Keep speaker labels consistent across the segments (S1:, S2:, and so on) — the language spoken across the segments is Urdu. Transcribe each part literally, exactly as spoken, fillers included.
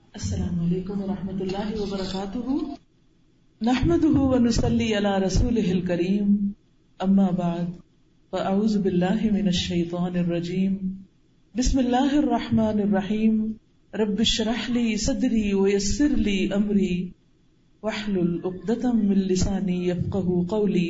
S1: السلام علیکم ورحمۃ اللہ وبرکاتہ، نحمده ونصلی علی رسولہ الکریم، اما بعد فاعوذ باللہ من الشیطان الرجیم، بسم اللہ الرحمن الرحیم، رب اشرح لی صدری ویسر لی امری واحلل عقدۃ من لسانی یفقہوا قولی،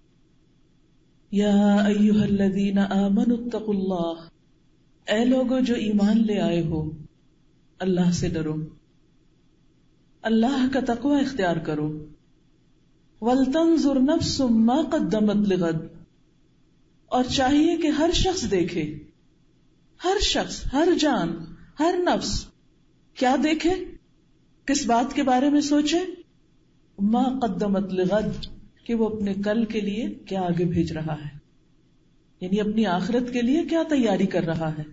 S1: یا ایھا الذین آمنوا اتقوا اللہ، اے لوگو جو ایمان لے آئے ہو، اللہ سے ڈرو، اللہ کا تقوی اختیار کرو، وَلْتَنْظُرْ نَفْسٌ مَا قَدَّمَتْ لِغَدٍ، اور چاہیے کہ ہر شخص دیکھے، ہر شخص، ہر جان، ہر نفس کیا دیکھے، کس بات کے بارے میں سوچے، ما قدمت لغد، کہ وہ اپنے کل کے لیے کیا آگے بھیج رہا ہے، یعنی اپنی آخرت کے لیے کیا تیاری کر رہا ہے۔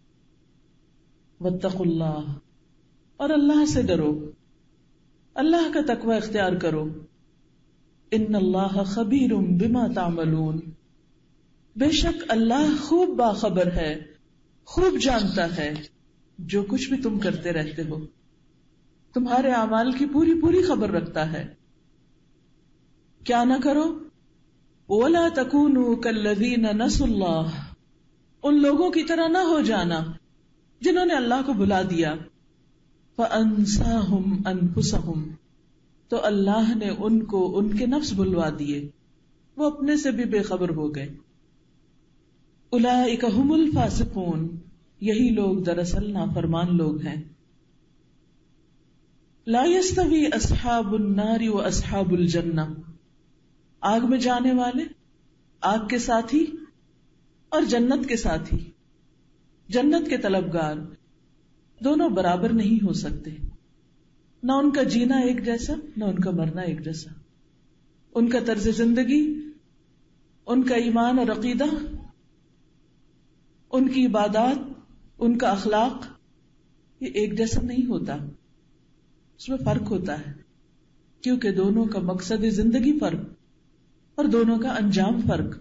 S1: واتقوا اللہ، اور اللہ سے ڈرو، اللہ کا تقوی اختیار کرو، ان اللہ خبیر بما تعملون، بے شک اللہ خوب باخبر ہے، خوب جانتا ہے جو کچھ بھی تم کرتے رہتے ہو، تمہارے اعمال کی پوری پوری خبر رکھتا ہے۔ کیا نہ کرو، ولا تکونوا کالذین نسوا اللہ، ان لوگوں کی طرح نہ ہو جانا جنہوں نے اللہ کو بھلا دیا، فَأَنْسَاهُمْ أَنفُسَهُمْ، تو اللہ نے ان کو ان کے نفس بھلوا دیے، وہ اپنے سے بھی بے خبر ہو گئے۔ أُولَئِكَ هُمُ الْفَاسِقُونَ، یہی لوگ دراصل نافرمان لوگ ہیں۔ لَا يَسْتَوِي أَصْحَابُ النَّارِ وَأَصْحَابُ الْجَنَّةِ، آگ میں جانے والے، آگ کے ساتھی اور جنت کے ساتھی، جنت کے طلبگار، دونوں برابر نہیں ہو سکتے، نہ ان کا جینا ایک جیسا، نہ ان کا مرنا ایک جیسا، ان کا طرز زندگی، ان کا ایمان اور عقیدہ، ان کی عبادات، ان کا اخلاق، یہ ایک جیسا نہیں ہوتا، اس میں فرق ہوتا ہے، کیونکہ دونوں کا مقصد زندگی فرق اور دونوں کا انجام فرق۔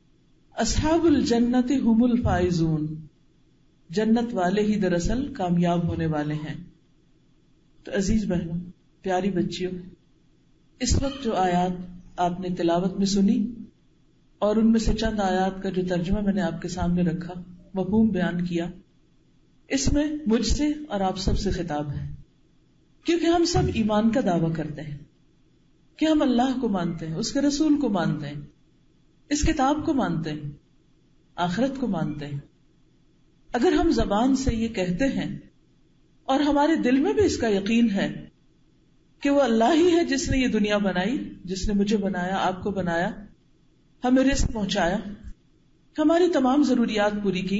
S1: اصحاب الجنت هم الفائزون، جنت والے ہی دراصل کامیاب ہونے والے ہیں۔ تو عزیز بہنوں، پیاری بچیوں، اس وقت جو آیات آپ نے تلاوت میں سنی اور ان میں سے چند آیات کا جو ترجمہ میں نے آپ کے سامنے رکھا، مفہوم بیان کیا، اس میں مجھ سے اور آپ سب سے خطاب ہے، کیونکہ ہم سب ایمان کا دعویٰ کرتے ہیں کہ ہم اللہ کو مانتے ہیں، اس کے رسول کو مانتے ہیں، اس کتاب کو مانتے ہیں، آخرت کو مانتے ہیں۔ اگر ہم زبان سے یہ کہتے ہیں اور ہمارے دل میں بھی اس کا یقین ہے کہ وہ اللہ ہی ہے جس نے یہ دنیا بنائی، جس نے مجھے بنایا، آپ کو بنایا، ہمیں رزق پہنچایا، ہماری تمام ضروریات پوری کی،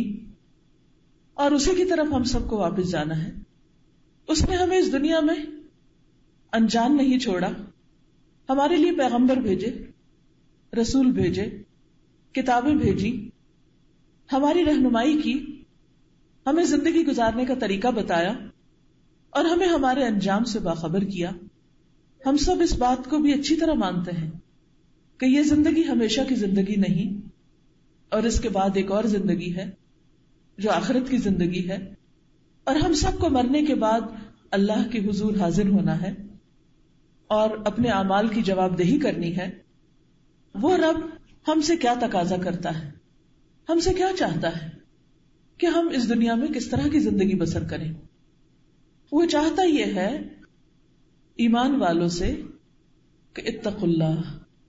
S1: اور اسی کی طرف ہم سب کو واپس جانا ہے، اس نے ہمیں اس دنیا میں انجان نہیں چھوڑا، ہمارے لیے پیغمبر بھیجے، رسول بھیجے، کتابیں بھیجی، ہماری رہنمائی کی، ہمیں زندگی گزارنے کا طریقہ بتایا اور ہمیں ہمارے انجام سے باخبر کیا۔ ہم سب اس بات کو بھی اچھی طرح مانتے ہیں کہ یہ زندگی ہمیشہ کی زندگی نہیں، اور اس کے بعد ایک اور زندگی ہے جو آخرت کی زندگی ہے، اور ہم سب کو مرنے کے بعد اللہ کے حضور حاضر ہونا ہے اور اپنے اعمال کی جواب دہی کرنی ہے۔ وہ رب ہم سے کیا تقاضا کرتا ہے، ہم سے کیا چاہتا ہے کہ ہم اس دنیا میں کس طرح کی زندگی بسر کریں۔ وہ چاہتا یہ ہے ایمان والوں سے کہ اتقوا اللہ،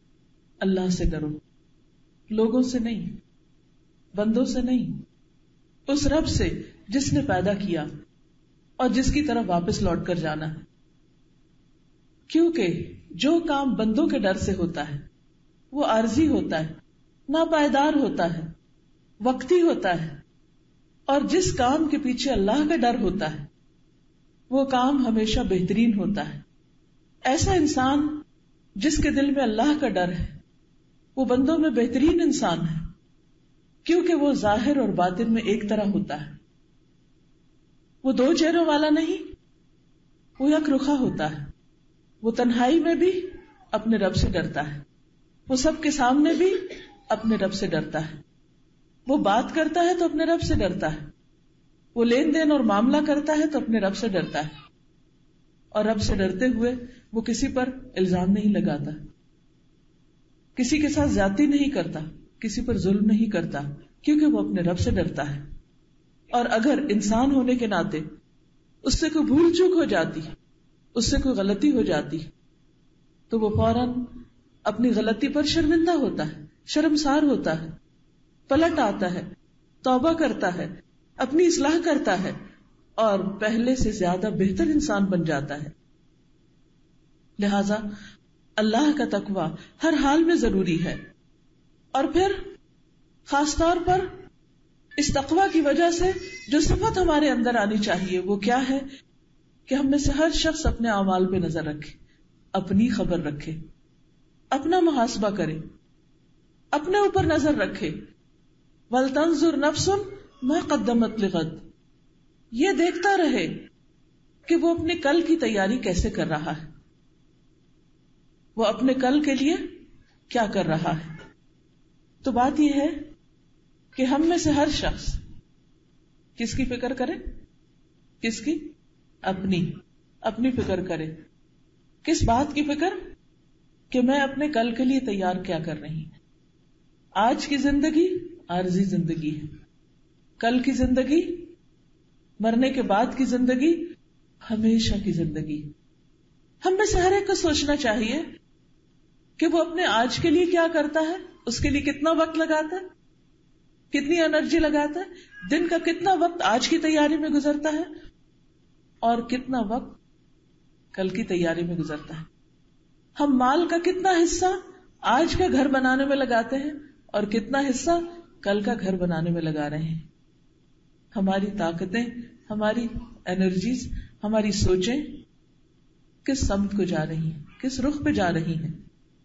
S1: اللہ سے ڈرو، لوگوں سے نہیں، بندوں سے نہیں، اس رب سے جس نے پیدا کیا اور جس کی طرف واپس لوٹ کر جانا ہے، کیونکہ جو کام بندوں کے ڈر سے ہوتا ہے وہ عارضی ہوتا ہے، ناپائیدار ہوتا ہے، وقتی ہوتا ہے، اور جس کام کے پیچھے اللہ کا ڈر ہوتا ہے وہ کام ہمیشہ بہترین ہوتا ہے۔ ایسا انسان جس کے دل میں اللہ کا ڈر ہے وہ بندوں میں بہترین انسان ہے، کیونکہ وہ ظاہر اور باطن میں ایک طرح ہوتا ہے، وہ دو چہروں والا نہیں، وہ یک رخا ہوتا ہے، وہ تنہائی میں بھی اپنے رب سے ڈرتا ہے، وہ سب کے سامنے بھی اپنے رب سے ڈرتا ہے، وہ بات کرتا ہے تو اپنے رب سے ڈرتا ہے، وہ لین دین اور معاملہ کرتا ہے تو اپنے رب سے ڈرتا ہے، اور رب سے ڈرتے ہوئے وہ کسی پر الزام نہیں لگاتا، کسی کے ساتھ زیادتی نہیں کرتا، کسی پر ظلم نہیں کرتا، کیونکہ وہ اپنے رب سے ڈرتا ہے. اور اگر انسان ہونے کے ناطے اس سے کوئی بھول چوک ہو جاتی، اس سے کوئی غلطی ہو جاتی، تو وہ فوراً اپنی غلطی پر شرمندہ ہوتا ہے، شرمسار ہوتا ہے، پلٹ آتا ہے، توبہ کرتا ہے، اپنی اصلاح کرتا ہے اور پہلے سے زیادہ بہتر انسان بن جاتا ہے. لہذا اللہ کا تقوی ہر حال میں ضروری ہے. اور پھر خاص طور پر اس تقوی کی وجہ سے جو صفت ہمارے اندر آنی چاہیے وہ کیا ہے کہ ہم میں سے ہر شخص اپنے اعمال پہ نظر رکھے، اپنی خبر رکھے، اپنا محاسبہ کرے، اپنے اوپر نظر رکھے. وَلْتَنْظُرْ نَفْسٌ مَا قَدَّمَتْ لِغَدٍ، یہ دیکھتا رہے کہ وہ اپنے کل کی تیاری کیسے کر رہا ہے، وہ اپنے کل کے لیے کیا کر رہا ہے. تو بات یہ ہے کہ ہم میں سے ہر شخص کس کی فکر کرے؟ کس کی؟ اپنی اپنی فکر کرے. کس بات کی فکر؟ کہ میں اپنے کل کے لیے تیار کیا کر رہی ہوں. آج کی زندگی عارضی زندگی ہے، کل کی زندگی، مرنے کے بعد کی زندگی ہمیشہ کی زندگی. ہم میں سے ہر ایک کو سوچنا چاہیے کہ وہ اپنے آج کے لیے کیا کرتا ہے، اس کے لیے کتنا وقت لگاتا ہے، کتنی انرجی لگاتا ہے، دن کا کتنا وقت آج کی تیاری میں گزرتا ہے اور کتنا وقت کل کی تیاری میں گزرتا ہے. ہم مال کا کتنا حصہ آج کا گھر بنانے میں لگاتے ہیں اور کتنا حصہ کل کا گھر بنانے میں لگا رہے ہیں. ہماری طاقتیں، ہماری انرجیز، ہماری سوچیں کس سمت کو جا رہی ہیں، کس رخ پہ جا رہی ہیں.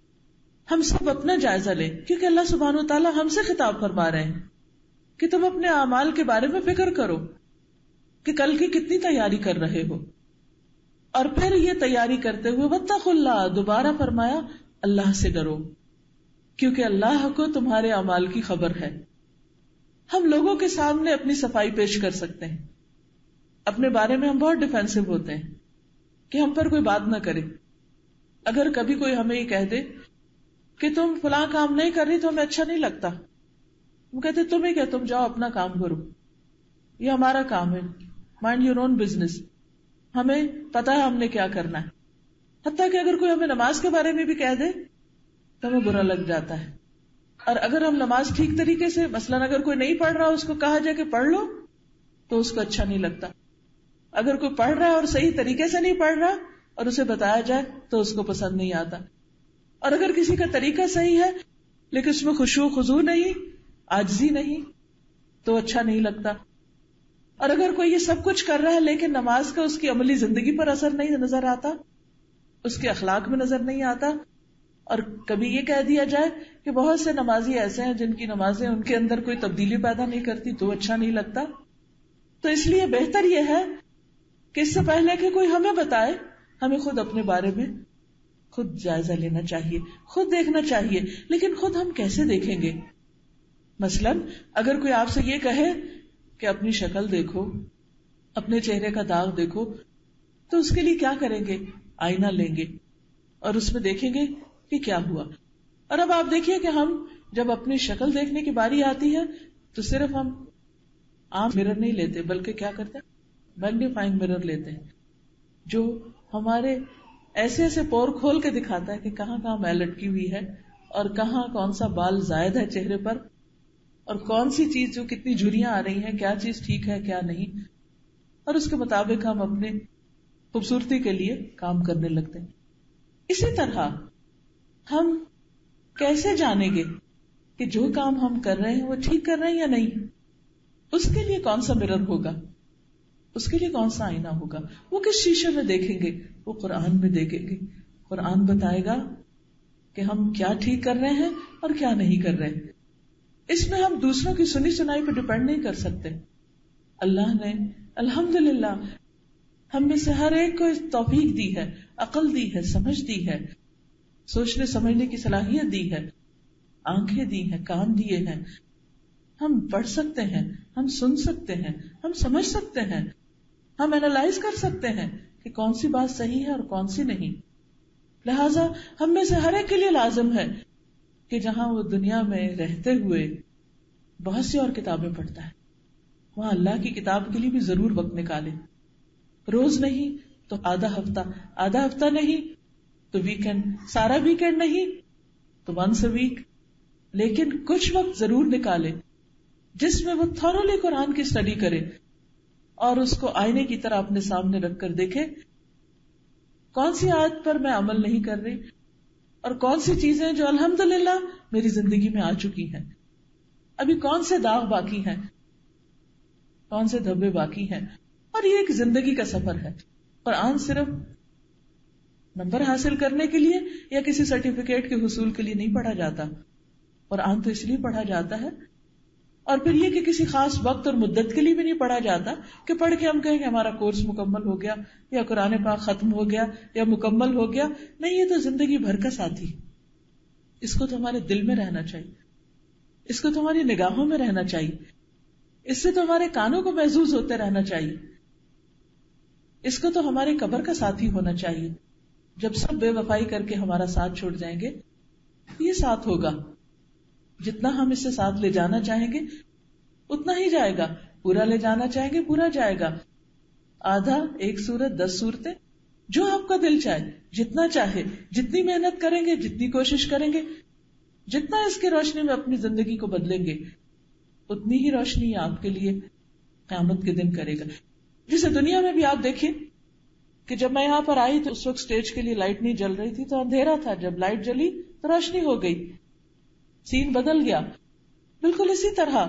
S1: ہم سب اپنا جائزہ لیں، کیونکہ اللہ سبحانہ و تعالیٰ ہم سے خطاب فرما رہے ہیں کہ تم اپنے اعمال کے بارے میں فکر کرو کہ کل کی کتنی تیاری کر رہے ہو. اور پھر یہ تیاری کرتے ہوئے واتقوا اللہ، دوبارہ فرمایا اللہ سے ڈرو، کیونکہ اللہ کو تمہارے اعمال کی خبر ہے. ہم لوگوں کے سامنے اپنی صفائی پیش کر سکتے ہیں، اپنے بارے میں ہم بہت ڈیفینسو ہوتے ہیں کہ ہم پر کوئی بات نہ کرے. اگر کبھی کوئی ہمیں یہ کہہ دے کہ تم فلاں کام نہیں کر رہی تو ہمیں اچھا نہیں لگتا، ہم کہتے تمہیں کیا، تم جاؤ اپنا کام کرو، یہ ہمارا کام ہے، مائنڈ یور اون بزنس، ہمیں پتا ہے ہم نے کیا کرنا ہے. حتیٰ کہ اگر کوئی ہمیں نماز کے بارے میں بھی کہہ دے تو ہمیں برا لگ جاتا ہے. اور اگر ہم نماز ٹھیک طریقے سے، مثلاً اگر کوئی نہیں پڑھ رہا اس کو کہا جائے کہ پڑھ لو تو اس کو اچھا نہیں لگتا. اگر کوئی پڑھ رہا ہے اور صحیح طریقے سے نہیں پڑھ رہا اور اسے بتایا جائے تو اس کو پسند نہیں آتا. اور اگر کسی کا طریقہ صحیح ہے لیکن اس میں خشوع خضوع نہیں، عاجزی نہیں، تو اچھا نہیں لگتا. اور اگر کوئی یہ سب کچھ کر رہا ہے لیکن نماز کا اس کی عملی زندگی پر اثر نہیں نظر آتا، اس کے اخلاق میں نظر نہیں آتا، اور کبھی یہ کہہ دیا جائے کہ بہت سے نمازی ایسے ہیں جن کی نمازیں ان کے اندر کوئی تبدیلی پیدا نہیں کرتی، تو اچھا نہیں لگتا. تو اس لیے بہتر یہ ہے کہ اس سے پہلے کہ کوئی ہمیں بتائے، ہمیں خود اپنے بارے میں خود جائزہ لینا چاہیے، خود دیکھنا چاہیے. لیکن خود ہم کیسے دیکھیں گے؟ مثلاً اگر کوئی آپ سے یہ کہے کہ اپنی شکل دیکھو، اپنے چہرے کا داغ دیکھو، تو اس کے لیے کیا کریں گے؟ آئینہ لیں گے اور اس میں دیکھیں گے کہ کیا ہوا. اور اب آپ دیکھیے کہ ہم جب اپنی شکل دیکھنے کی باری آتی ہے تو صرف ہم عام مرر نہیں لیتے، بلکہ کیا کرتے ہیں؟ میگنیفائنگ مرر لیتے ہیں، جو ہمارے ایسے ایسے پور کھول کے دکھاتا ہے کہ کہاں کہاں میل لٹکی ہوئی ہے اور کہاں کون سا بال زائد ہے چہرے پر، اور کون سی چیز جو کتنی جھریاں آ رہی ہیں، کیا چیز ٹھیک ہے کیا نہیں، اور اس کے مطابق ہم اپنے خوبصورتی کے لیے کام کرنے لگتے ہیں. اسی طرح ہم کیسے جانیں گے کہ جو کام ہم کر رہے ہیں وہ ٹھیک کر رہے ہیں یا نہیں؟ اس کے لیے کون سا مرر ہوگا، اس کے لیے کون سا آئینہ ہوگا، وہ کس شیشے میں دیکھیں گے؟ وہ قرآن میں دیکھیں گے. قرآن بتائے گا کہ ہم کیا ٹھیک کر رہے ہیں اور کیا نہیں کر رہے. اس میں ہم دوسروں کی سنی سنائی پہ ڈپینڈ نہیں کر سکتے. اللہ نے الحمدللہ ہم میں سے ہر ایک کو توفیق دی ہے، عقل دی ہے، سمجھ دی ہے، سوچنے سمجھنے کی صلاحیت دی ہے، آنکھیں دی ہیں، کان دیے ہیں. ہم پڑھ سکتے ہیں، ہم سن سکتے ہیں، ہم سمجھ سکتے ہیں، ہم اینالائز کر سکتے ہیں کہ کون سی بات صحیح ہے اور کون سی نہیں. لہذا ہم میں سے ہر ایک کے لیے لازم ہے کہ جہاں وہ دنیا میں رہتے ہوئے بہت سی اور کتابیں پڑھتا ہے، وہاں اللہ کی کتاب کے لیے بھی ضرور وقت نکالے. روز نہیں تو آدھا ہفتہ، آدھا ہفتہ نہیں تو ویکینڈ، سارا ویکینڈ نہیں تو ونس اے ویک، لیکن کچھ وقت ضرور نکالے جس میں وہ تھورولی قرآن کی اسٹڈی کرے اور اس کو آئینے کی طرح اپنے سامنے رکھ کر دیکھے کون سی آیت پر میں عمل نہیں کر رہی اور کون سی چیزیں جو الحمدللہ میری زندگی میں آ چکی ہیں، ابھی کون سے داغ باقی ہیں، کون سے دھبے باقی ہیں. اور یہ ایک زندگی کا سفر ہے. قرآن صرف نمبر حاصل کرنے کے لیے یا کسی سرٹیفکیٹ کے حصول کے لیے نہیں پڑھا جاتا. قرآن تو اس لیے پڑھا جاتا ہے، اور پھر یہ کہ کسی خاص وقت اور مدت کے لیے بھی نہیں پڑھا جاتا کہ پڑھ کے ہم کہیں کہ ہمارا کورس مکمل ہو گیا یا قرآن پاک ختم ہو گیا یا مکمل ہو گیا. نہیں، یہ تو زندگی بھر کا ساتھی. اس کو تو ہمارے دل میں رہنا چاہیے، اس کو تو ہماری نگاہوں میں رہنا چاہیے، اس سے تو ہمارے کانوں کو محظوظ ہوتے رہنا چاہیے، اس کو تو ہمارے قبر کا ساتھی ہونا چاہیے. جب سب بے وفائی کر کے ہمارا ساتھ چھوڑ جائیں گے یہ ساتھ ہوگا. جتنا ہم اس سے ساتھ لے جانا چاہیں گے اتنا ہی جائے گا، پورا لے جانا چاہیں گے پورا جائے گا. آدھا، ایک سورت، دس صورتیں، جو آپ کا دل چاہے، جتنا چاہے، جتنی محنت کریں گے، جتنی کوشش کریں گے، جتنا اس کی روشنی میں اپنی زندگی کو بدلیں گے اتنی ہی روشنی آپ کے لیے قیامت کے دن کرے گا. جسے دنیا میں بھی آپ دیکھیں کہ جب میں یہاں پر آئی تو اس وقت سٹیج کے لیے لائٹ نہیں جل رہی تھی تو اندھیرا تھا، جب لائٹ جلی تو روشنی ہو گئی، سین بدل گیا. بالکل اسی طرح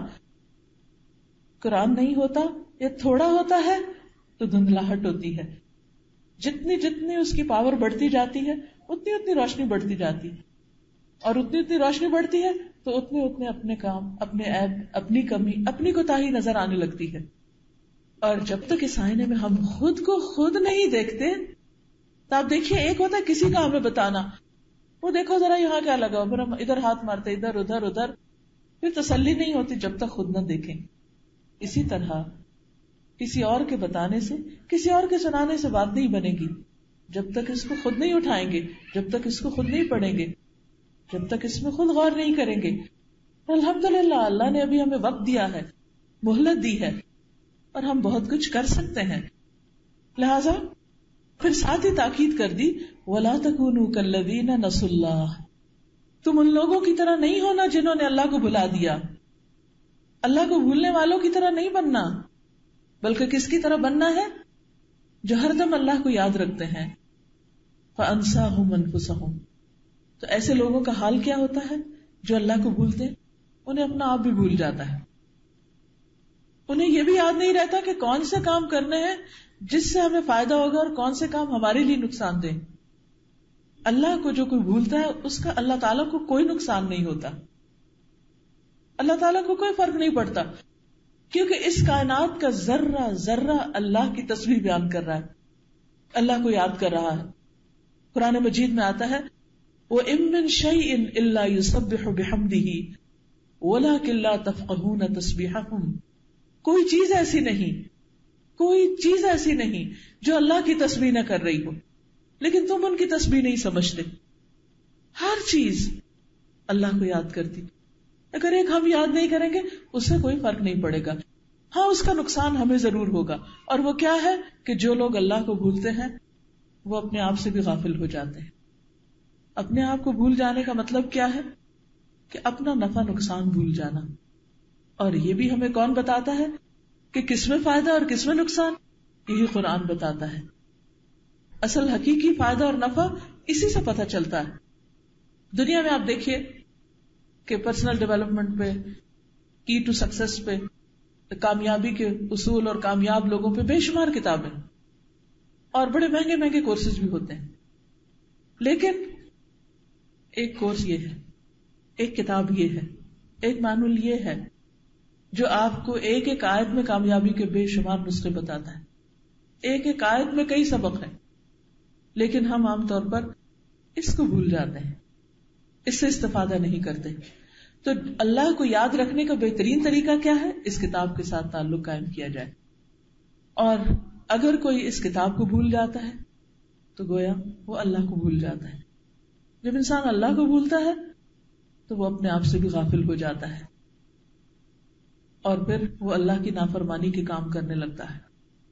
S1: قرآن نہیں ہوتا یا تھوڑا ہوتا ہے تو دھندلاہٹ ہوتی ہے. جتنی جتنی اس کی پاور بڑھتی جاتی ہے اتنی اتنی روشنی بڑھتی جاتی ہے، اور اتنی اتنی روشنی بڑھتی ہے تو اتنے اتنے اپنے کام، اپنے عیب، اپنی کمی، اپنی کوتاہی نظر آنے لگتی ہے. اور جب تک اس آئینے میں ہم خود کو خود نہیں دیکھتے تو آپ دیکھیے، ایک ہوتا ہے کسی کا ہمیں بتانا، وہ دیکھو ذرا یہاں کیا لگا، پھر ہم ادھر ہاتھ مارتے ادھر ادھر ادھر، پھر تسلی نہیں ہوتی جب تک خود نہ دیکھیں. اسی طرح کسی اور کے بتانے سے، کسی اور کے سنانے سے بات نہیں بنے گی جب تک اس کو خود نہیں اٹھائیں گے، جب تک اس کو خود نہیں پڑھیں گے، جب تک اس میں خود غور نہیں کریں گے. الحمدللہ اللہ نے ابھی ہمیں وقت دیا ہے، مہلت دی ہے، اور ہم بہت کچھ کر سکتے ہیں. لہذا پھر ساتھ ہی تاکید کر دی، وَلَا تَكُونُوا كَالَّذِينَ نَسُوا اللَّهَ، تم ان لوگوں کی طرح نہیں ہونا جنہوں نے اللہ کو بھلا دیا. اللہ کو بھولنے والوں کی طرح نہیں بننا، بلکہ کس کی طرح بننا ہے؟ جو ہر دم اللہ کو یاد رکھتے ہیں. فَأَنسَاهُمْ أَنفُسَهُمْ، تو ایسے لوگوں کا حال کیا ہوتا ہے جو اللہ کو بھولتے، انہیں اپنا آپ بھی بھول جاتا ہے. انہیں یہ بھی یاد نہیں رہتا کہ کون سے کام کرنے ہیں جس سے ہمیں فائدہ ہوگا اور کون سے کام ہمارے لیے نقصان دیں. اللہ کو جو کوئی بھولتا ہے اس کا اللہ تعالیٰ کو کوئی نقصان نہیں ہوتا، اللہ تعالیٰ کو کوئی فرق نہیں پڑتا، کیونکہ اس کائنات کا ذرہ ذرہ اللہ کی تسبیح بیان کر رہا ہے، اللہ کو یاد کر رہا ہے. قرآن مجید میں آتا ہے، وَإِن مِّن شَيْءٍ إِلَّا يُسَبِّحُ بِحَمْدِهِ وَلَٰكِن لَّا تَفْقَهُونَ تَسْبِيحَهُمْ، کوئی چیز ایسی نہیں، کوئی چیز ایسی نہیں جو اللہ کی تسبیح نہ کر رہی ہو، لیکن تم ان کی تسبیح نہیں سمجھتے. ہر چیز اللہ کو یاد کرتی. اگر ایک ہم یاد نہیں کریں گے اس سے کوئی فرق نہیں پڑے گا. ہاں، اس کا نقصان ہمیں ضرور ہوگا، اور وہ کیا ہے کہ جو لوگ اللہ کو بھولتے ہیں وہ اپنے آپ سے بھی غافل ہو جاتے ہیں. اپنے آپ کو بھول جانے کا مطلب کیا ہے؟ کہ اپنا نفع نقصان بھول جانا. اور یہ بھی ہمیں کون بتاتا ہے کہ کس میں فائدہ اور کس میں نقصان؟ یہی قرآن بتاتا ہے. اصل حقیقی فائدہ اور نفع اسی سے پتہ چلتا ہے. دنیا میں آپ دیکھیے کہ پرسنل ڈیولپمنٹ پہ، کی ٹو سکسیس پہ، کامیابی کے اصول اور کامیاب لوگوں پہ بے شمار کتابیں اور بڑے مہنگے مہنگے کورسز بھی ہوتے ہیں. لیکن ایک کورس یہ ہے، ایک کتاب یہ ہے، ایک مانول یہ ہے جو آپ کو ایک ایک آیت میں کامیابی کے بے شمار نسخے بتاتا ہے. ایک ایک آیت میں کئی سبق ہیں، لیکن ہم عام طور پر اس کو بھول جاتے ہیں، اس سے استفادہ نہیں کرتے. تو اللہ کو یاد رکھنے کا بہترین طریقہ کیا ہے؟ اس کتاب کے ساتھ تعلق قائم کیا جائے. اور اگر کوئی اس کتاب کو بھول جاتا ہے تو گویا وہ اللہ کو بھول جاتا ہے. جب انسان اللہ کو بھولتا ہے تو وہ اپنے آپ سے بھی غافل ہو جاتا ہے اور پھر وہ اللہ کی نافرمانی کے کام کرنے لگتا ہے,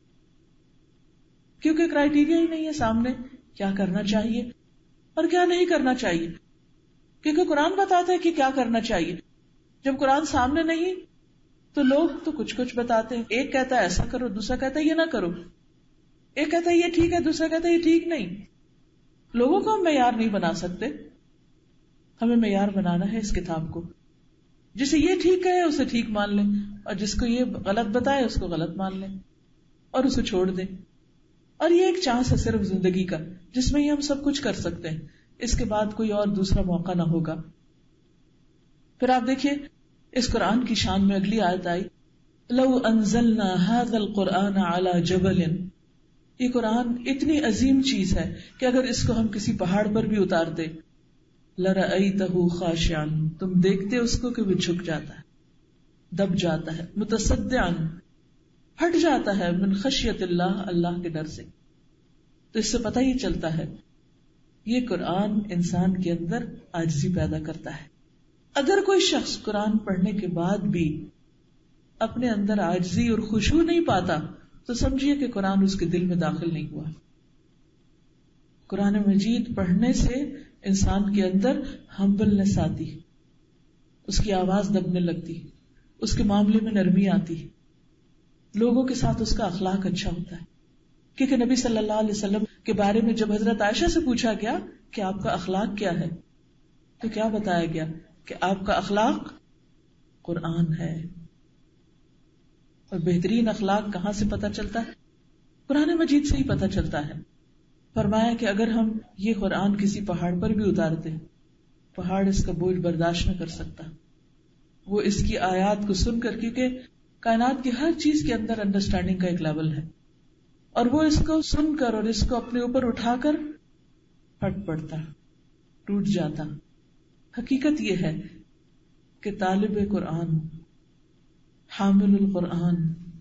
S1: کیونکہ کرائیٹیریا ہی نہیں ہے سامنے کیا کرنا چاہیے اور کیا نہیں کرنا چاہیے. کیونکہ قرآن بتاتا ہے کہ کیا کرنا چاہیے, جب قرآن سامنے نہیں تو لوگ تو کچھ کچھ بتاتے ہیں. ایک کہتا ہے ایسا کرو, دوسرا کہتا ہے یہ نہ کرو, ایک کہتا ہے یہ ٹھیک ہے, دوسرا کہتا ہے یہ ٹھیک نہیں. لوگوں کو ہم معیار نہیں بنا سکتے, ہمیں معیار بنانا ہے اس کتاب کو. جسے یہ ٹھیک ہے اسے ٹھیک مان لیں, اور جس کو یہ غلط بتائے اس کو غلط مان لیں اور اسے چھوڑ دیں. اور یہ ایک چانس ہے صرف زندگی کا جس میں یہ ہم سب کچھ کر سکتے ہیں, اس کے بعد کوئی اور دوسرا موقع نہ ہوگا. پھر آپ دیکھیے اس قرآن کی شان میں اگلی آیت آئی, لو انزلنا هذا القرآن على جبل, یہ قرآن اتنی عظیم چیز ہے کہ اگر اس کو ہم کسی پہاڑ پر بھی اتار دے, لرأيته خاشعا, تم دیکھتے اس کو کہ وہ جھک جاتا ہے, دب جاتا ہے, متصدعا, ہٹ جاتا ہے, من خشیت اللہ, اللہ کے ڈر سے. تو اس سے پتہ ہی چلتا ہے یہ قرآن انسان کے اندر عاجزی پیدا کرتا ہے. اگر کوئی شخص قرآن پڑھنے کے بعد بھی اپنے اندر عاجزی اور خشوع نہیں پاتا تو سمجھیے کہ قرآن اس کے دل میں داخل نہیں ہوا. قرآن مجید پڑھنے سے انسان کے اندر ہمبلنس آتی, اس کی آواز دبنے لگتی, اس کے معاملے میں نرمی آتی, لوگوں کے ساتھ اس کا اخلاق اچھا ہوتا ہے. کیونکہ نبی صلی اللہ علیہ وسلم کے بارے میں جب حضرت عائشہ سے پوچھا گیا کہ آپ کا اخلاق کیا ہے تو کیا بتایا گیا کہ آپ کا اخلاق قرآن ہے. اور بہترین اخلاق کہاں سے پتہ چلتا ہے؟ قرآن مجید سے ہی پتہ چلتا ہے. فرمایا کہ اگر ہم یہ قرآن کسی پہاڑ پر بھی اتارتے, پہاڑ اس کا بوجھ برداشت نہ کر سکتا. وہ اس کی آیات کو سن کر, کیونکہ کائنات کی ہر چیز کے اندر انڈرسٹینڈنگ کا ایک لیول ہے, اور وہ اس کو سن کر اور اس کو اپنے اوپر اٹھا کر پھٹ پڑتا, ٹوٹ جاتا. حقیقت یہ ہے کہ طالب قرآن, حامل القرآن,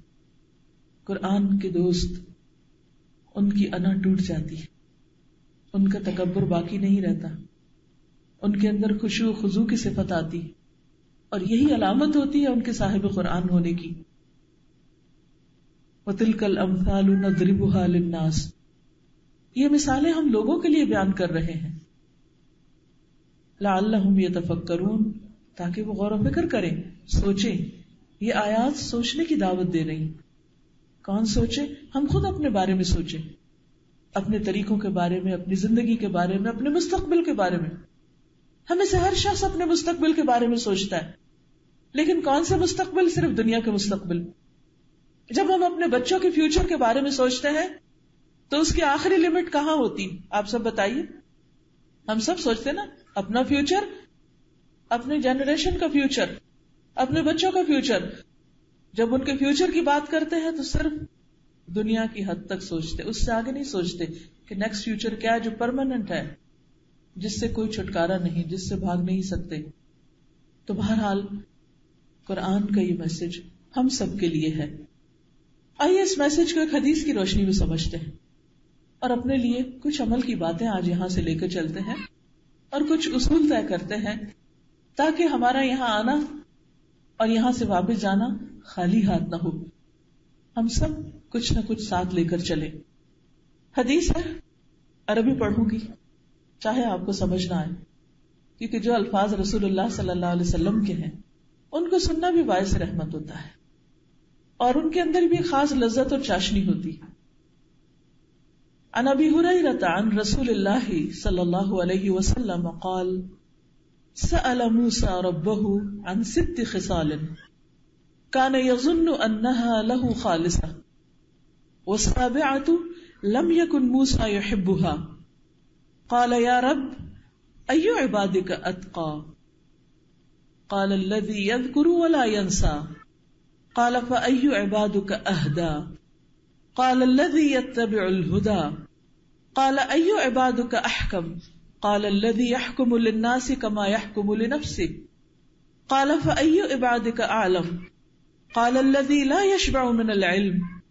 S1: قرآن کے دوست, ان کی انا ٹوٹ جاتی ہے, ان کا تکبر باقی نہیں رہتا, ان کے اندر خشوع و خضوع کی صفت آتی, اور یہی علامت ہوتی ہے ان کے صاحب قرآن ہونے کی. وَتِلْكَ الْأَمْثَالُ نَضْرِبُهَا لِلنَّاسِ, یہ مثالیں ہم لوگوں کے لیے بیان کر رہے ہیں. لَعَلَّهُمْ يَتَفَكَّرُونَ, تاکہ وہ غور و فکر کریں, سوچیں. یہ آیات سوچنے کی دعوت دے رہی. کون سوچے؟ ہم خود اپنے بارے میں سوچیں, اپنے طریقوں کے بارے میں, اپنی زندگی کے بارے میں, اپنے مستقبل کے بارے میں. ہمیں سے ہر شخص اپنے مستقبل کے بارے میں سوچتا ہے, لیکن کون سے مستقبل؟ صرف دنیا کے مستقبل. جب ہم اپنے بچوں کے فیوچر کے بارے میں سوچتے ہیں تو اس کی آخری لمٹ کہاں ہوتی؟ آپ سب بتائیے. ہم سب سوچتے نا اپنا فیوچر, اپنے جنریشن کا فیوچر, اپنے بچوں کا فیوچر. جب ان کے فیوچر کی بات کرتے ہیں تو صرف دنیا کی حد تک سوچتے, اس سے آگے نہیں سوچتے کہ نیکسٹ فیوچر کیا ہے جو پرماننٹ ہے, جس سے کوئی چھٹکارا نہیں, جس سے بھاگ نہیں سکتے. تو بہرحال قرآن کا یہ میسج ہم سب کے لیے ہے. آئیے اس میسج کو ایک حدیث کی روشنی میں سمجھتے ہیں اور اپنے لیے کچھ عمل کی باتیں آج یہاں سے لے کر چلتے ہیں اور کچھ اصول طے کرتے ہیں تاکہ ہمارا یہاں آنا اور یہاں سے واپس جانا خالی ہاتھ نہ ہو. ہم سب کچھ نہ کچھ ساتھ لے کر چلے. حدیث ہے, عربی پڑھوں گی چاہے آپ کو سمجھ نہ آئے, کیونکہ جو الفاظ رسول اللہ صلی اللہ علیہ وسلم کے ہیں ان کو سننا بھی باعث رحمت ہوتا ہے اور ان کے اندر بھی خاص لذت اور چاشنی ہوتی. عن ابی ہریرہ عن رسول اللہ صلی اللہ علیہ وسلم قال سأل موسى ربه عن ست خصال كان يظن أنها له خالصة والسابعة لم يكن موسى يحبها قال يا رب أي عبادك أتقى قال الذي يذكر ولا ينسى قال فأي عبادك أهدى قال الذي يتبع الهدى قال أي عبادك أحكم قال الذي يحكم للناس كما يحكم لنفسه قال فأي عبادك أعلم قال الذي لا يشبع من العلم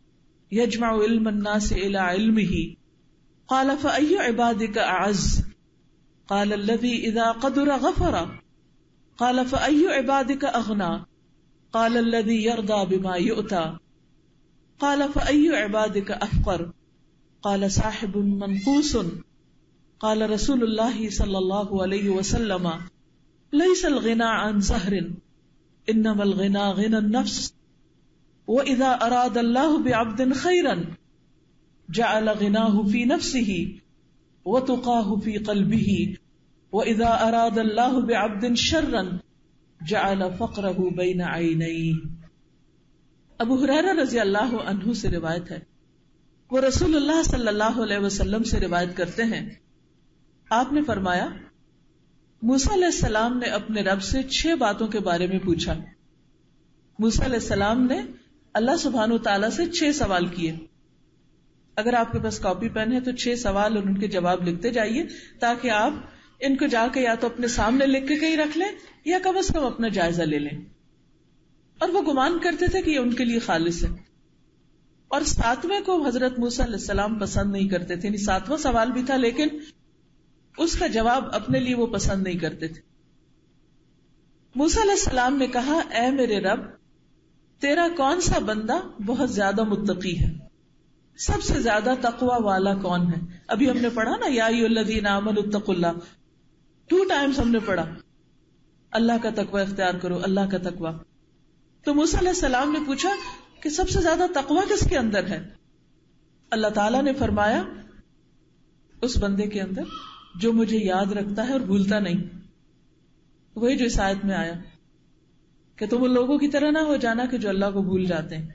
S1: يجمع علم الناس إلى علمه. قال فأي عبادك أعز؟ قال الذي إذا قدر غفر. قال فأي عبادك أغنى؟ قال الذي يرضى بما يؤتى. قال فأي عبادك أفقر؟ قال صاحب منقوص. قال رسول الله صلى الله عليه وسلم ليس الغنى عن زهر انما الغنى غنى النفس. واذا اراد الله بعبد خيرا جعل غناه في نفسه وتقاه في قلبه واذا اراد الله بعبد شرا جعل فقره بين عينيه. ابو ہریرہ رضی اللہ عنہ سے روایت ہے، وہ رسول اللہ صلی اللہ علیہ وسلم سے روایت کرتے ہیں، آپ نے فرمایا موسیٰ علیہ السلام نے اپنے رب سے چھ باتوں کے بارے میں پوچھا. موسیٰ علیہ السلام نے اللہ سبحانہ وتعالیٰ سے چھ سوال کیے. اگر آپ کے پاس کاپی پین ہے تو چھ سوال اور ان کے جواب لکھتے جائیے، تاکہ آپ ان کو جا کے یا تو اپنے سامنے لکھ کے کہیں رکھ لیں یا کم از کم اپنا جائزہ لے لیں. اور وہ گمان کرتے تھے کہ یہ ان کے لیے خالص ہے. اور ساتویں کو حضرت موسیٰ علیہ السلام پسند نہیں کرتے تھے، یعنی ساتواں سوال بھی تھا لیکن اس کا جواب اپنے لیے وہ پسند نہیں کرتے تھے. موسیٰ علیہ السلام نے کہا اے میرے رب، تیرا کون سا بندہ بہت زیادہ متقی ہے، سب سے زیادہ تقوی والا کون ہے؟ ابھی ہم نے پڑھا نا یا ایھا الذین آمنوا اتقوا اللہ، ٹو ٹائمز ہم نے پڑھا اللہ کا تقوی اختیار کرو، اللہ کا تقوی. تو موسیٰ علیہ السلام نے پوچھا کہ سب سے زیادہ تقوی کس کے اندر ہے؟ اللہ تعالیٰ نے فرمایا اس بندے کے اندر جو مجھے یاد رکھتا ہے اور بھولتا نہیں. وہی جو اس آیت میں آیا کہ تم ان لوگوں کی طرح نہ ہو جانا کہ جو اللہ کو بھول جاتے ہیں.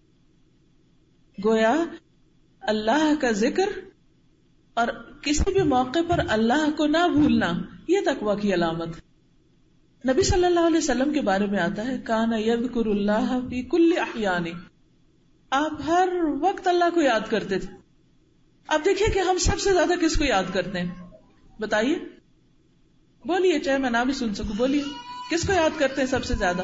S1: گویا اللہ کا ذکر اور کسی بھی موقع پر اللہ کو نہ بھولنا یہ تقوی کی علامت ہے. نبی صلی اللہ علیہ وسلم کے بارے میں آتا ہے کان یذکر اللہ فی کل احیان، آپ ہر وقت اللہ کو یاد کرتے تھے. آپ دیکھیے کہ ہم سب سے زیادہ کس کو یاد کرتے ہیں؟ بتائیے، بولیے، چاہے میں نہ بھی سن سکوں، بولیے کس کو یاد کرتے ہیں سب سے زیادہ؟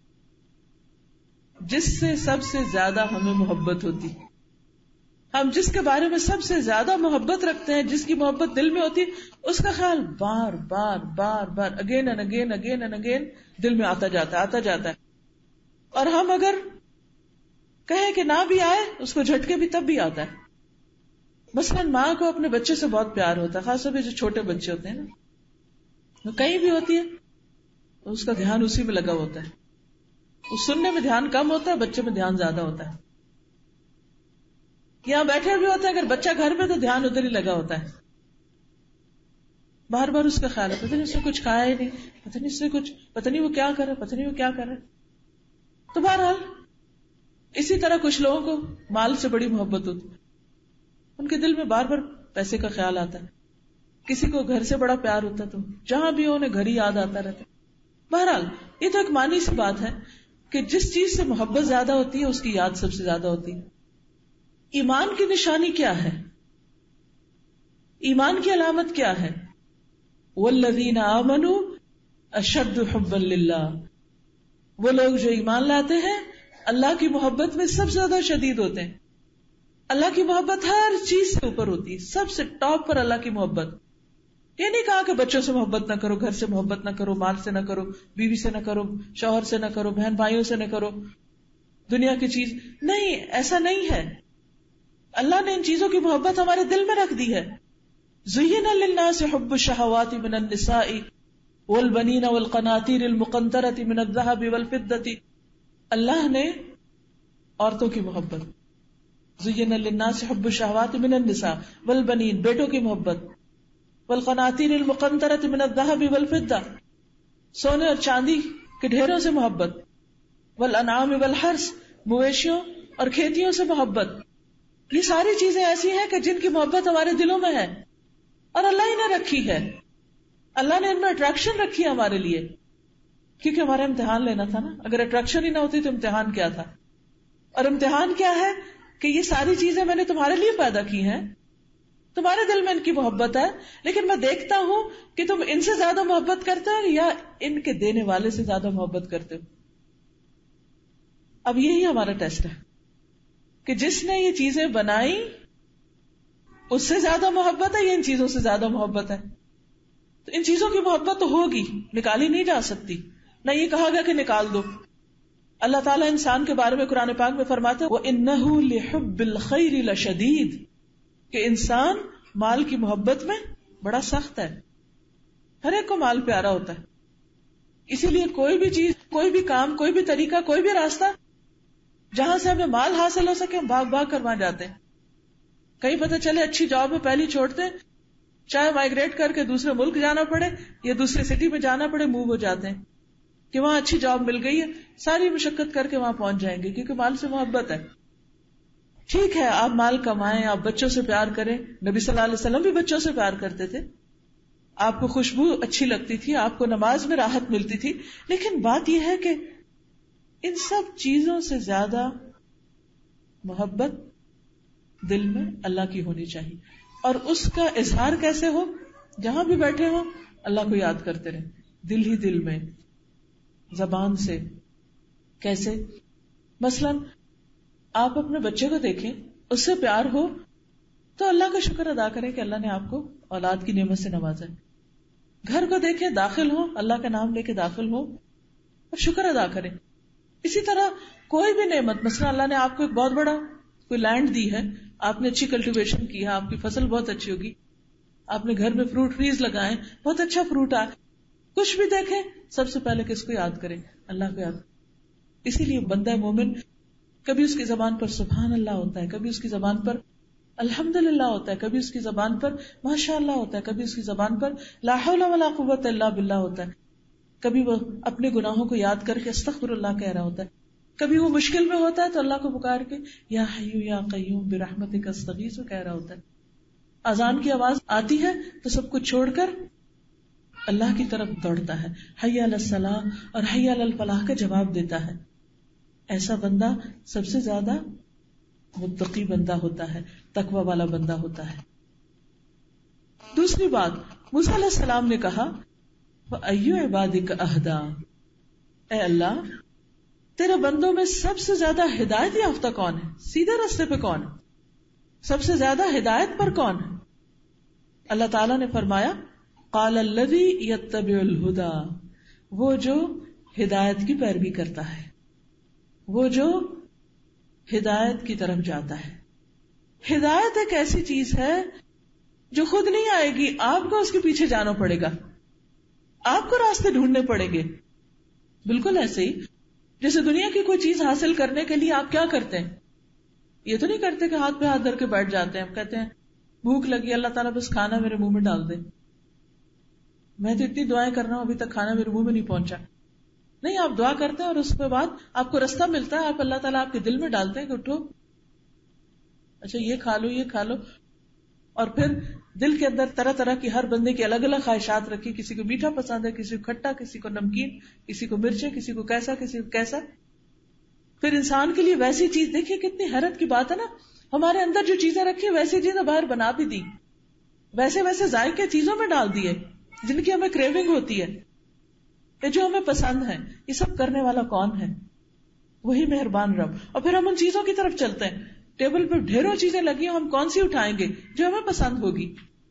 S1: جس سے سب سے زیادہ ہمیں محبت ہوتی، ہم جس کے بارے میں سب سے زیادہ محبت رکھتے ہیں، جس کی محبت دل میں ہوتی، اس کا خیال بار بار بار بار again and again again and again دل میں آتا جاتا ہے آتا جاتا ہے. اور ہم اگر کہیں کہ نہ بھی آئے اس کو جھٹکے بھی تب بھی آتا ہے. مثلاً ماں کو اپنے بچے سے بہت پیار ہوتا ہے، خاص طور پہ جو چھوٹے بچے ہوتے ہیں نا، وہ کہیں بھی ہوتی ہے اس کا دھیان اسی میں لگا ہوتا ہے. اس سننے میں دھیان کم ہوتا ہے، بچے میں دھیان زیادہ ہوتا ہے. یہاں بیٹھے بھی ہوتے ہیں، اگر بچہ گھر میں تو دھیان ادھر ہی لگا ہوتا ہے. بار بار اس کا خیال ہے پتہ نہیں اس نے کچھ کھایا ہی نہیں، پتہ نہیں اس نے کچھ، پتہ نہیں وہ کیا کر رہا، پتہ نہیں وہ کیا کر رہا. تو بہرحال اسی طرح کچھ لوگوں کو مال سے بڑی محبت ہوتی ہے، ان کے دل میں بار بار پیسے کا خیال آتا ہے. کسی کو گھر سے بڑا پیار ہوتا ہے تو جہاں بھی ہو انہیں گھر ہی یاد آتا رہتا. بہرحال یہ تو ایک معنی سی بات ہے کہ جس چیز سے محبت زیادہ ہوتی ہے اس کی یاد سب سے زیادہ ہوتی ہے. ایمان کی نشانی کیا ہے؟ ایمان کی علامت کیا ہے؟ والذین آمنوا اشد حبا للہ، وہ لوگ جو ایمان لاتے ہیں اللہ کی محبت میں سب سے زیادہ شدید ہوتے ہیں. اللہ کی محبت ہر چیز سے اوپر ہوتی ہے، سب سے ٹاپ پر اللہ کی محبت. یہ نہیں کہا کہ بچوں سے محبت نہ کرو، گھر سے محبت نہ کرو، مال سے نہ کرو، بیوی سے نہ کرو، شوہر سے نہ کرو، بہن بھائیوں سے نہ کرو، دنیا کی چیز نہیں، ایسا نہیں ہے. اللہ نے ان چیزوں کی محبت ہمارے دل میں رکھ دی ہے. زُيِّنَ لِلنَّاسِ حُبُّ الشَّهَوَاتِ مِنَ النِّسَاءِ وَالْبَنِينَ وَالْقَنَاطِيرِ الْمُقَنطَرَةِ مِنَ الذَّهَبِ وَالْفِضَّةِ، اللہ نے عورتوں کی محبت، زُيِّنَ لِلنَّاسِ حُبُّ الشَّهَوَاتِ مِنَ النِّسَاءِ وَالْبَنِينَ بیٹوں کی محبت، وَالْقَنَاطِيرِ الْمُقَنطَرَةِ مِنَ الذَّهَبِ وَالْفِضَّةِ سونے اور چاندی کے ڈھیروں سے محبت، وَالْأَنْعَامِ وَالْحَرْثِ مویشیوں اور کھیتیوں سے محبت. یہ ساری چیزیں ایسی ہیں کہ جن کی محبت ہمارے دلوں میں ہے اور اللہ ہی نے رکھی ہے. اللہ نے ان میں اٹریکشن رکھی ہے ہمارے لیے، کیونکہ ہمارا امتحان لینا تھا نا. اگر اٹریکشن ہی نہ ہوتی تو امتحان کیا تھا؟ اور امتحان کیا ہے کہ یہ ساری چیزیں میں نے تمہارے لیے پیدا کی ہیں، تمہارے دل میں ان کی محبت ہے، لیکن میں دیکھتا ہوں کہ تم ان سے زیادہ محبت کرتے ہو یا ان کے دینے والے سے زیادہ محبت کرتے ہو. اب یہی ہمارا ٹیسٹ ہے کہ جس نے یہ چیزیں بنائی اس سے زیادہ محبت ہے یا ان چیزوں سے زیادہ محبت ہے؟ تو ان چیزوں کی محبت تو ہوگی، نکالی نہیں جا سکتی، نہ یہ کہا گیا کہ نکال دو. اللہ تعالیٰ انسان کے بارے میں قرآن پاک میں فرماتے وَإِنَّهُ لِحُبِّ الْخَيْرِ لَشَدِيدٌ کہ انسان مال کی محبت میں بڑا سخت ہے. ہر ایک کو مال پیارا ہوتا ہے، اسی لیے کوئی بھی چیز، کوئی بھی کام، کوئی بھی طریقہ، کوئی بھی راستہ جہاں سے ہمیں مال حاصل ہو سکے ہم بھاگ بھاگ کر وہاں جاتے ہیں. کہیں پتہ چلے اچھی جاب ہے پہلی چھوڑتے ہیں، چاہے مائگریٹ کر کے دوسرے ملک جانا پڑے یا دوسرے سٹی میں جانا پڑے، موو ہو جاتے ہیں کہ وہاں اچھی جاب مل گئی ہے، ساری مشقت کر کے وہاں پہنچ جائیں گے کیونکہ مال سے محبت ہے. ٹھیک ہے آپ مال کمائیں، آپ بچوں سے پیار کریں، نبی صلی اللہ علیہ وسلم بھی بچوں سے پیار کرتے تھے، آپ کو خوشبو اچھی لگتی تھی، آپ کو نماز میں راحت ملتی تھی، لیکن بات یہ ہے کہ ان سب چیزوں سے زیادہ محبت دل میں اللہ کی ہونی چاہیے. اور اس کا اظہار کیسے ہو؟ جہاں بھی بیٹھے ہو اللہ کو یاد کرتے رہیں، دل ہی دل میں، زبان سے. کیسے؟ مثلا آپ اپنے بچے کو دیکھیں، اس سے پیار ہو تو اللہ کا شکر ادا کریں کہ اللہ نے آپ کو اولاد کی نعمت سے نوازا ہے. گھر کو دیکھیں، داخل ہو اللہ کا نام لے کے داخل ہو اور شکر ادا کریں. اسی طرح کوئی بھی نعمت، مثلا اللہ نے آپ کو ایک بہت بڑا کوئی لینڈ دی ہے، آپ نے اچھی کلٹیویشن کی ہے، آپ کی فصل بہت اچھی ہوگی، آپ نے گھر میں فروٹ ٹریز لگائے، بہت اچھا فروٹ آئے، کچھ بھی دیکھیں سب سے پہلے کس کو یاد کریں؟ اللہ کو یاد. اسی لیے بندہ مومن کبھی اس کی زبان پر سبحان اللہ ہوتا ہے، کبھی اس کی زبان پر الحمدللہ ہوتا ہے، کبھی اس کی زبان پر ماشاء اللہ ہوتا ہے، کبھی اس کی زبان پر لا حول ولا قوت الا باللہ ہوتا ہے، کبھی وہ اپنے گناہوں کو یاد کر کے استغفر اللہ کہہ رہا ہوتا ہے، کبھی وہ مشکل میں ہوتا ہے تو اللہ کو پکار کے یا حی یا قیوم برحمتک استغیث کہہ رہا ہوتا ہے. اذان کی آواز آتی ہے تو سب کچھ چھوڑ کر اللہ کی طرف دوڑتا ہے، حی علی الصلاۃ اور حی علی الفلاح کا جواب دیتا ہے. ایسا بندہ سب سے زیادہ متقی بندہ ہوتا ہے، تقوی والا بندہ ہوتا ہے. دوسری بات، موسیٰ علیہ السلام نے کہا وَأَيُّ عِبَادِكَ أَهْدَىٰ اے اللہ تیرے بندوں میں سب سے زیادہ ہدایت یافتہ کون ہے، سیدھے راستے پہ کون ہے، سب سے زیادہ ہدایت پر کون ہے؟ اللہ تعالیٰ نے فرمایا قَالَ الَّذِي يَتَّبِعُ الْهُدَىٰ وہ جو ہدایت کی پیروی کرتا ہے، وہ جو ہدایت کی طرف جاتا ہے. ہدایت ایک ایسی چیز ہے جو خود نہیں آئے گی، آپ کو اس کے پیچھے جانا پڑے گا، آپ کو راستے ڈھونڈنے پڑیں گے. بالکل ایسے ہی جیسے دنیا کی کوئی چیز حاصل کرنے کے لیے آپ کیا کرتے ہیں؟ یہ تو نہیں کرتے کہ ہاتھ پہ ہاتھ دھر کے بیٹھ جاتے ہیں، ہم کہتے ہیں بھوک لگی، اللہ تعالیٰ بس کھانا میرے منہ میں ڈال دے. میں تو اتنی دعائیں کر رہا ہوں ابھی تک کھانا میرے منہ میں نہیں پہنچا. نہیں، آپ دعا کرتے ہیں اور اس کے بعد آپ کو رستہ ملتا ہے، آپ اللہ تعالیٰ آپ کے دل میں ڈالتے ہیں کہ اٹھو، اچھا یہ کھا لو یہ کھا لو. اور پھر دل کے اندر طرح طرح کی ہر بندے کی الگ الگ خواہشات رکھی، کسی کو میٹھا پسند ہے، کسی کو کھٹا، کسی کو نمکین، کسی کو مرچیں، کسی کو کیسا کسی کو کیسا. پھر انسان کے لیے ویسی چیز، دیکھیے کتنی حیرت کی بات ہے نا، ہمارے اندر جو چیزیں رکھی ویسی چیزیں باہر بنا بھی دی، ویسے ویسے ذائقے چیزوں میں ڈال دیے جن کی ہمیں کریونگ ہوتی ہے کہ جو ہمیں پسند ہے. یہ سب کرنے والا کون ہے؟ وہی مہربان رب. اور پھر ہم ان چیزوں کی طرف چلتے ہیں، ٹیبل پہ ڈھیروں چیزیں لگی ہیں، ہم کون سی اٹھائیں گے جو ہمیں پسند ہوگی؟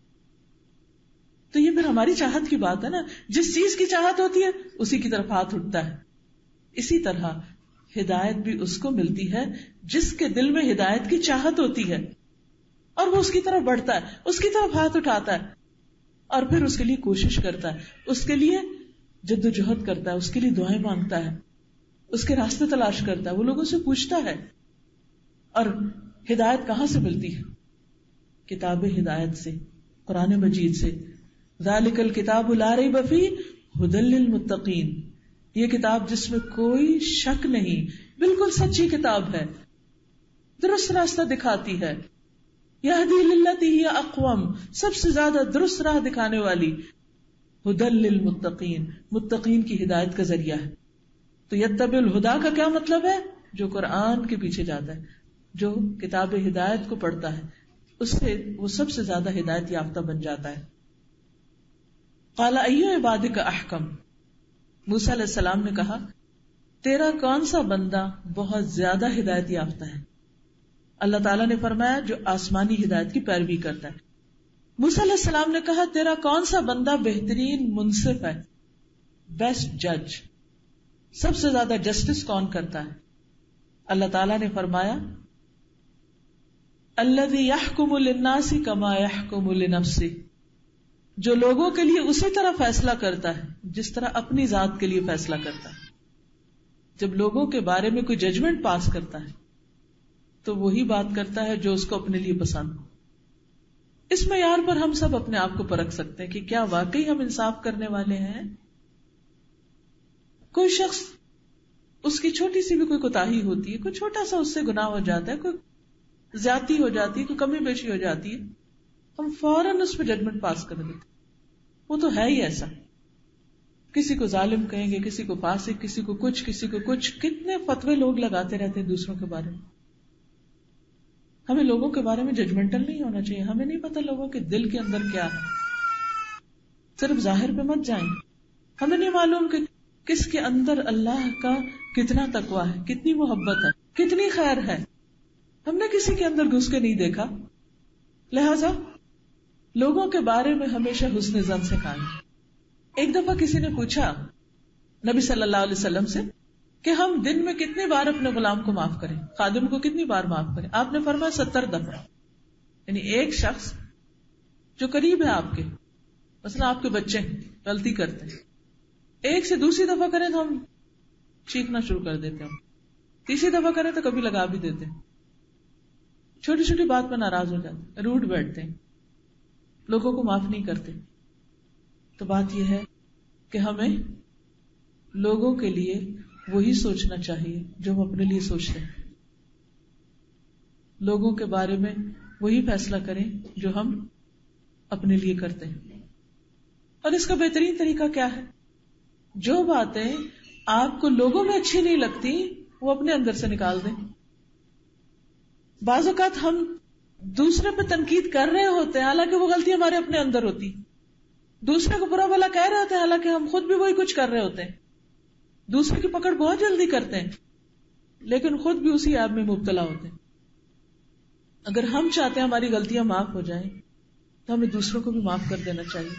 S1: تو یہ پھر ہماری چاہت کی بات ہے نا، جس چیز کی چاہت ہوتی ہے اسی کی طرف ہاتھ اٹھتا ہے. اسی طرح ہدایت بھی اس کو ملتی ہے جس کے دل میں ہدایت کی چاہت ہوتی ہے اور وہ اس کی طرف بڑھتا ہے، اس کی طرف ہاتھ اٹھاتا ہے اور پھر اس کے لیے کوشش کرتا ہے، اس کے لیے جد و جہد کرتا ہے، اس کے لیے دعائیں مانگتا ہے، اس کے راستے تلاش کرتا ہے، وہ لوگوں سے پوچھتا ہے. اور ہدایت کہاں سے ملتی ہے؟ کتاب ہدایت سے، قرآن مجید سے. ذالک الکتاب لا ریب فیہ ھدی للمتقین، یہ کتاب جس میں کوئی شک نہیں، بالکل سچی کتاب ہے، درست راستہ دکھاتی ہے. یہدی للتی ہی اقوم، سب سے زیادہ درست راہ دکھانے والی. ھدی للمتقین، متقین کی ہدایت کا ذریعہ ہے. تو یتبع الہدیٰ کا کیا مطلب ہے؟ جو قرآن کے پیچھے جاتا ہے، جو کتاب ہدایت کو پڑھتا ہے، اس سے وہ سب سے زیادہ ہدایت یافتہ بن جاتا ہے. قال ایو عبادک احکم، موسیٰ علیہ السلام نے کہا تیرا کون سا بندہ بہت زیادہ ہدایت یافتہ ہے؟ اللہ تعالیٰ نے فرمایا جو آسمانی ہدایت کی پیروی کرتا ہے. موسیٰ علیہ السلام نے کہا تیرا کون سا بندہ بہترین منصف ہے، بیسٹ جج، سب سے زیادہ جسٹس کون کرتا ہے؟ اللہ تعالیٰ نے فرمایا الذی یحکم للناس کما یحکم لنفسہ، جو لوگوں کے لیے اسی طرح فیصلہ کرتا ہے جس طرح اپنی ذات کے لیے فیصلہ کرتا ہے. جب لوگوں کے بارے میں کوئی ججمنٹ پاس کرتا ہے تو وہی بات کرتا ہے جو اس کو اپنے لیے پسند ہو. اس معیار پر ہم سب اپنے آپ کو پرکھ سکتے ہیں کہ کیا واقعی ہم انصاف کرنے والے ہیں. کوئی شخص اس کی چھوٹی سی بھی کوئی کوتاہی ہوتی ہے، کوئی چھوٹا سا اس سے گناہ ہو جاتا ہے، کوئی زیادتی ہو جاتی ہے، کوئی کمی بیشی ہو جاتی ہے، ہم فوراً اس پہ ججمنٹ پاس کر دیتے. وہ تو ہے ہی ایسا. کسی کو ظالم کہیں گے، کسی کو فاسق، کسی کو کچھ کسی کو کچھ. کتنے فتوے لوگ لگاتے رہتے ہیں دوسروں کے بارے میں. ہمیں لوگوں کے بارے میں ججمنٹل نہیں ہونا چاہیے. ہمیں نہیں پتا لوگوں کے دل کے اندر کیا ہے. صرف ظاہر پہ مت جائیں. ہمیں نہیں معلوم کہ کس کے اندر اللہ کا کتنا تقویٰ ہے، کتنی محبت ہے، کتنی خیر ہے. ہم نے کسی کے اندر گھس کے نہیں دیکھا. لہذا لوگوں کے بارے میں ہمیشہ حسن ظن سے کام. ایک دفعہ کسی نے پوچھا نبی صلی اللہ علیہ وسلم سے کہ ہم دن میں کتنی بار اپنے غلام کو معاف کریں، خادم کو کتنی بار معاف کریں. آپ نے فرمایا ستر دفعہ. یعنی ایک شخص جو قریب ہے آپ کے، مثلا آپ کے بچے غلطی کرتے ہیں، ایک سے دوسری دفعہ کریں تو ہم چیخنا شروع کر دیتے ہیں، تیسری دفعہ کریں تو کبھی لگا بھی دیتے ہیں، چھوٹی چھوٹی بات پہ ناراض ہو جاتے ہیں، روڈ بیٹھتے ہیں، لوگوں کو معاف نہیں کرتے. تو بات یہ ہے کہ ہمیں لوگوں کے لیے وہی سوچنا چاہیے جو ہم اپنے لیے سوچتے ہیں. لوگوں کے بارے میں وہی فیصلہ کریں جو ہم اپنے لیے کرتے ہیں. اور اس کا بہترین طریقہ کیا ہے؟ جو باتیں آپ کو لوگوں میں اچھی نہیں لگتی وہ اپنے اندر سے نکال دیں. بعض اوقات ہم دوسرے پہ تنقید کر رہے ہوتے ہیں حالانکہ وہ غلطی ہمارے اپنے اندر ہوتی. دوسرے کو برا بھلا کہہ رہے ہوتے ہیں حالانکہ ہم خود بھی وہی کچھ کر رہے ہوتے ہیں. دوسرے کی پکڑ بہت جلدی کرتے ہیں لیکن خود بھی اسی عیب میں مبتلا ہوتے ہیں. اگر ہم چاہتے ہیں ہماری غلطیاں معاف ہو جائیں تو ہمیں دوسروں کو بھی معاف کر دینا چاہیے.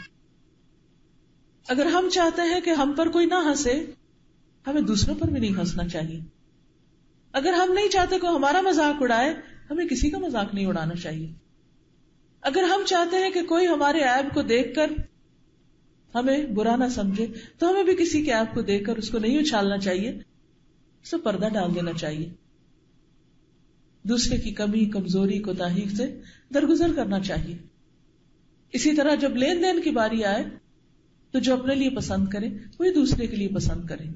S1: اگر ہم چاہتے ہیں کہ ہم پر کوئی نہ ہنسے ہمیں دوسروں پر بھی نہیں ہنسنا چاہیے. اگر ہم نہیں چاہتے کوئی ہمارا مذاق اڑائے ہمیں کسی کا مذاق نہیں اڑانا چاہیے. اگر ہم چاہتے ہیں کہ کوئی ہمارے عیب کو دیکھ کر ہمیں برا نہ سمجھے تو ہمیں بھی کسی کے عیب کو دیکھ کر اس کو نہیں اچھالنا چاہیے، اس سے پردہ ڈال دینا چاہیے. دوسرے کی کمی، کمزوری، کوتاہی سے درگزر کرنا چاہیے. اسی طرح جب لین دین کی باری آئے تو جو اپنے لیے پسند کرے وہی دوسرے کے لیے پسند کرے.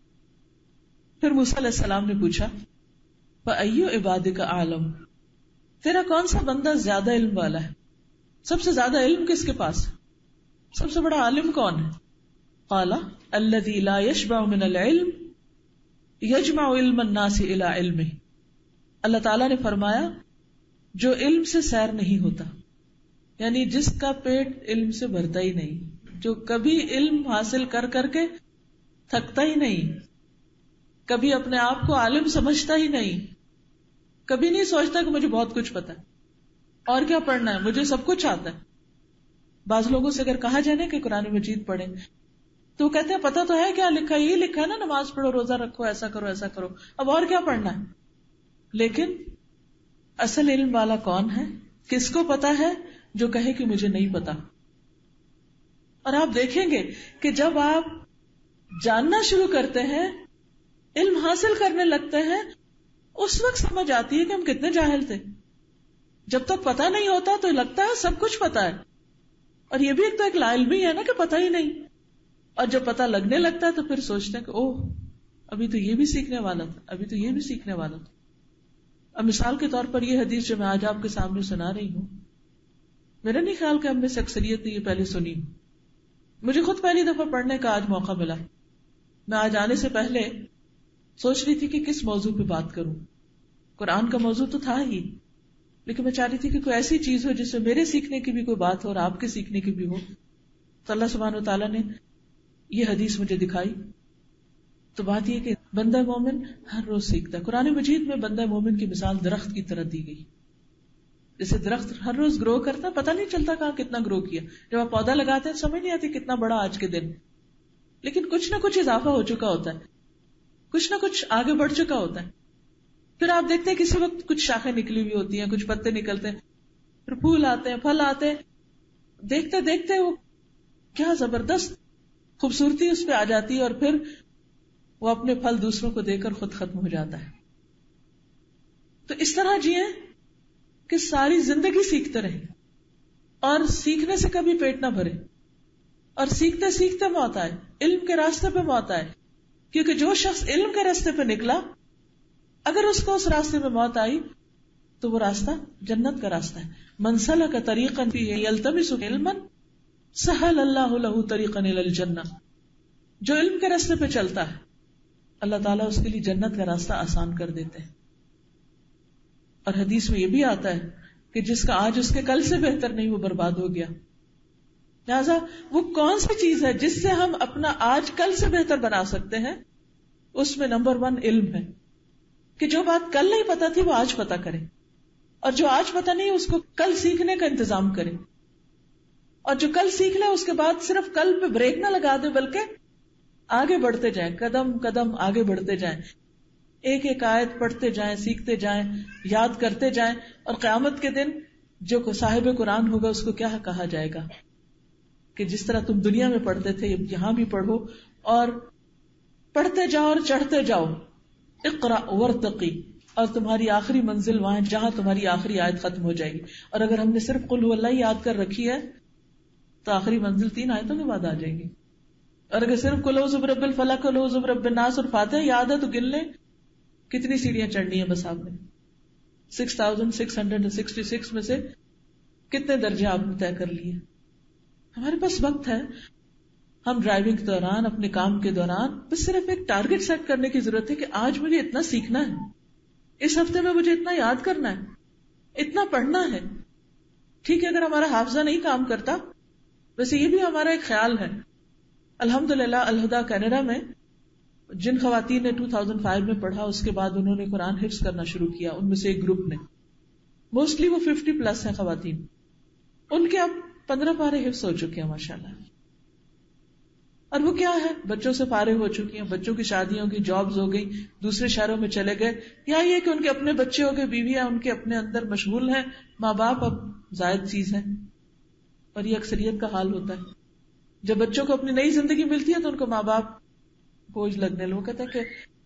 S1: پھر موسیٰ علیہ السلام نے پوچھا فَأَيُّ عِبَادِكَ أَعْلَمُ، تیرا کون سا بندہ زیادہ علم والا ہے؟ سب سے زیادہ علم کس کے پاس ہے؟ سب سے بڑا عالم کون ہے؟ قال الذي لا يشبع من العلم يجمع علم الناس الى علمه. اللہ تعالیٰ نے فرمایا جو علم سے سیر نہیں ہوتا، یعنی جس کا پیٹ علم سے بھرتا ہی نہیں، جو کبھی علم حاصل کر کر کے تھکتا ہی نہیں، کبھی اپنے آپ کو عالم سمجھتا ہی نہیں، کبھی نہیں سوچتا کہ مجھے بہت کچھ پتا ہے اور کیا پڑھنا ہے، مجھے سب کچھ آتا ہے. بعض لوگوں سے اگر کہا جائے نا کہ قرآن مجید پڑھیں تو وہ کہتے ہیں پتا تو ہے کیا لکھا ہے، یہ لکھا ہے نا نماز پڑھو، روزہ رکھو، ایسا کرو ایسا کرو، اب اور کیا پڑھنا ہے. لیکن اصل علم والا کون ہے؟ کس کو پتا ہے جو کہے کہ مجھے نہیں پتا. اور آپ دیکھیں گے کہ جب آپ جاننا شروع کرتے ہیں، علم حاصل کرنے لگتے ہیں، اس وقت سمجھ آتی ہے کہ ہم کتنے جاہل تھے. جب تک پتا نہیں ہوتا تو لگتا ہے سب کچھ پتا ہے، اور یہ بھی ایک تو ایک لا علمی ہے نا کہ پتا ہی نہیں. اور جب پتا لگنے لگتا ہے تو پھر سوچتے ہیں کہ اوہ ابھی تو یہ بھی سیکھنے والا تھا، ابھی تو یہ بھی سیکھنے والا تھا. اب مثال کے طور پر یہ حدیث جو میں آج آپ کے سامنے سنا رہی ہوں، میرا نہیں خیال کہ ہم میں سے اکثریت نے یہ پہلے سنی. مجھے خود پہلی دفعہ پڑھنے کا آج موقع ملا. میں آج آنے سے پہلے سوچ رہی تھی کہ کس موضوع پہ بات کروں. قرآن کا موضوع تو تھا ہی، لیکن میں چاہ رہی تھی کہ کوئی ایسی چیز ہو جس سے میرے سیکھنے کی بھی کوئی بات ہو اور آپ کے سیکھنے کی بھی ہو. تو اللہ سبحانہ و تعالیٰ نے یہ حدیث مجھے دکھائی تو بات یہ کہ بندہ مومن ہر روز سیکھتا ہے. قرآن مجید میں بندہ مومن کی مثال درخت کی طرح دی گئی. جیسے درخت ہر روز گرو کرتا، پتہ نہیں چلتا کہاں کتنا گرو کیا. جب آپ پودا لگاتے ہیں سمجھ نہیں آتی کتنا بڑا آج کے دن، لیکن کچھ نہ کچھ اضافہ ہو چکا ہوتا ہے، کچھ نہ کچھ آگے بڑھ چکا ہوتا ہے. پھر آپ دیکھتے ہیں کسی وقت کچھ شاخیں نکلی ہوئی ہوتی ہیں، کچھ پتے نکلتے ہیں، پھر پھول آتے ہیں، پھل آتے ہیں. دیکھتے دیکھتے وہ کیا زبردست خوبصورتی اس پہ آ جاتی ہے، اور پھر وہ اپنے پھل دوسروں کو دے کر خود ختم ہو جاتا ہے. تو اس طرح جیئیں کہ ساری زندگی سیکھتے رہیں، اور سیکھنے سے کبھی پیٹ نہ بھرے، اور سیکھتے سیکھتے موت آئے، علم کے راستے پہ موت آئے. کیونکہ جو شخص علم کے راستے پہ نکلا، اگر اس کو اس راستے میں موت آئی تو وہ راستہ جنت کا راستہ ہے. من سلک طریقا فیہ یلتمس علما سہل اللہ لہ طریقا الی الجنہ. جو علم کے راستے پہ چلتا ہے اللہ تعالیٰ اس کے لیے جنت کا راستہ آسان کر دیتے ہیں. اور حدیث میں یہ بھی آتا ہے کہ جس کا آج اس کے کل سے بہتر نہیں وہ برباد ہو گیا. لہذا وہ کون سی چیز ہے جس سے ہم اپنا آج کل سے بہتر بنا سکتے ہیں؟ اس میں نمبر ون علم ہے کہ جو بات کل نہیں پتا تھی وہ آج پتا کرے، اور جو آج پتا نہیں اس کو کل سیکھنے کا انتظام کرے، اور جو کل سیکھ لے اس کے بعد صرف کل پہ بریک نہ لگا دے بلکہ آگے بڑھتے جائیں، قدم قدم آگے بڑھتے جائیں، ایک ایک آیت پڑھتے جائیں، سیکھتے جائیں، یاد کرتے جائیں. اور قیامت کے دن جو صاحب قرآن ہوگا اس کو کیا کہا جائے گا کہ جس طرح تم دنیا میں پڑھتے تھے یہاں بھی پڑھو، اور پڑھتے جاؤ اور چڑھتے جاؤ. اقرأ ورتقی، اور تمہاری آخری منزل وہاں جہاں تمہاری آخری آیت ختم ہو جائے گی. اور اگر ہم نے صرف قل هو اللہ یاد کر رکھی ہے تو آخری منزل تین آیتوں کے بعد آ جائے گی. اور اگر صرف قل اعوذ برب الفلق، قل اعوذ برب الناس اور فاتحہ یاد ہے تو گن لیں کتنی سیڑھیاں چڑھنی ہیں بس آپ نے. Six thousand six hundred sixty six میں سے کتنے درجے آپ نے طے کر لیے. ہمارے پاس وقت ہے، ہم ڈرائیونگ کے دوران، اپنے کام کے دوران بس صرف ایک ٹارگٹ سیٹ کرنے کی ضرورت ہے کہ آج مجھے اتنا سیکھنا ہے، اس ہفتے میں مجھے اتنا یاد کرنا ہے، اتنا پڑھنا ہے. ٹھیک ہے، اگر ہمارا حافظہ نہیں کام کرتا، ویسے یہ بھی ہمارا ایک خیال ہے. الحمدللہ الہدا کینیڈا میں جن خواتین نے دو ہزار پانچ میں پڑھا اس کے بعد انہوں نے قرآن حفظ کرنا شروع کیا. ان میں سے ایک گروپ نے، موسٹلی وہ ففٹی پلس ہیں خواتین، ان کے اب پندرہ پارے حفظ ہو چکے ہیں ماشاءاللہ. اور وہ کیا ہے، بچوں سے فارغ ہو چکی ہیں، بچوں کی شادیوں کی، جابز ہو گئی، دوسرے شہروں میں چلے گئے، یا یہ کہ ان کے اپنے بچے ہو گئے، بیویاں ان کے اپنے اندر مشغول ہیں، ماں باپ اب زائد چیز ہے. اور یہ اکثریت کا حال ہوتا ہے. جب بچوں کو اپنی نئی زندگی ملتی ہے تو ان کو ماں باپ بوجھ لگنے لوگ کہتے ہیں کہ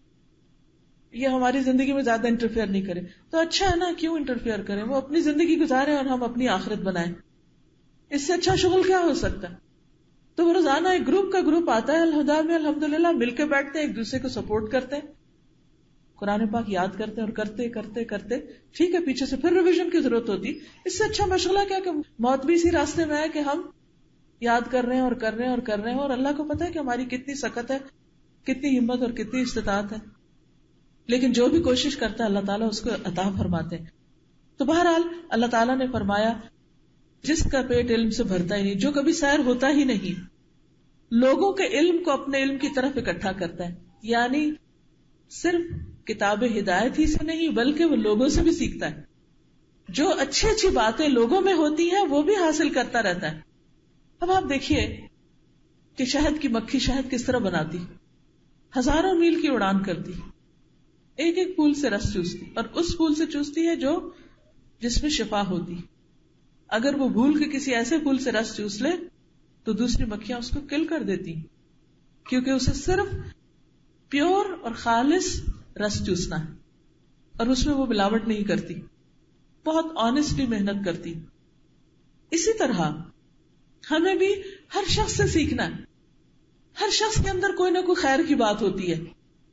S1: یہ ہماری زندگی میں زیادہ انٹرفیئر نہیں کرے. تو اچھا ہے نا، کیوں انٹرفیئر کریں، وہ اپنی زندگی گزارے اور ہم اپنی آخرت بنائیں. اس سے اچھا شغل کیا ہو سکتا ہے؟ تو وہ روزانہ ایک گروپ کا گروپ آتا ہے الہدا میں، الحمدللہ مل کے بیٹھتے ہیں، ایک دوسرے کو سپورٹ کرتے ہیں، قرآن پاک یاد کرتے ہیں، اور کرتے کرتے کرتے ٹھیک ہے پیچھے سے پھر ریویژن کی ضرورت ہوتی. اس سے اچھا مشغلہ کیا کہ موت بھی اسی راستے میں ہے کہ ہم یاد کر رہے ہیں اور کر رہے ہیں اور کر رہے ہیں، اور اللہ کو پتا ہے کہ ہماری کتنی سخت ہے، کتنی ہمت اور کتنی استطاعت ہے. لیکن جو بھی کوشش کرتا ہے اللہ تعالیٰ اس کو عطا فرماتے ہیں. تو بہرحال اللہ تعالیٰ نے فرمایا جس کا پیٹ علم سے بھرتا ہی نہیں، جو کبھی سیر ہوتا ہی نہیں، لوگوں کے علم کو اپنے علم کی طرف اکٹھا کرتا ہے. یعنی صرف کتاب ہدایت ہی سے نہیں بلکہ وہ لوگوں سے بھی سیکھتا ہے. جو اچھی اچھی باتیں لوگوں میں ہوتی ہیں وہ بھی حاصل کرتا رہتا ہے. اب آپ دیکھیے کہ شہد کی مکھی شہد کس طرح بناتی، ہزاروں میل کی اڑان کرتی، ایک ایک پھول سے رس چوستی، اور اس پھول سے چوستی ہے جو جس میں شفا ہوتی. اگر وہ بھول کے کسی ایسے پھول سے رس چوس لے تو دوسری مکھیاں اس کو کل کر دیتی، کیونکہ اسے صرف پیور اور خالص رس چوسنا ہے، اور اس میں وہ ملاوٹ نہیں کرتی، بہت آنےسٹلی محنت کرتی. اسی طرح ہمیں بھی ہر شخص سے سیکھنا ہے. ہر شخص کے اندر کوئی نہ کوئی خیر کی بات ہوتی ہے،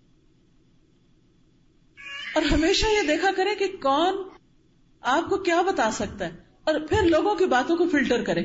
S1: اور ہمیشہ یہ دیکھا کرے کہ کون آپ کو کیا بتا سکتا ہے، اور پھر لوگوں کی باتوں کو فلٹر کرے.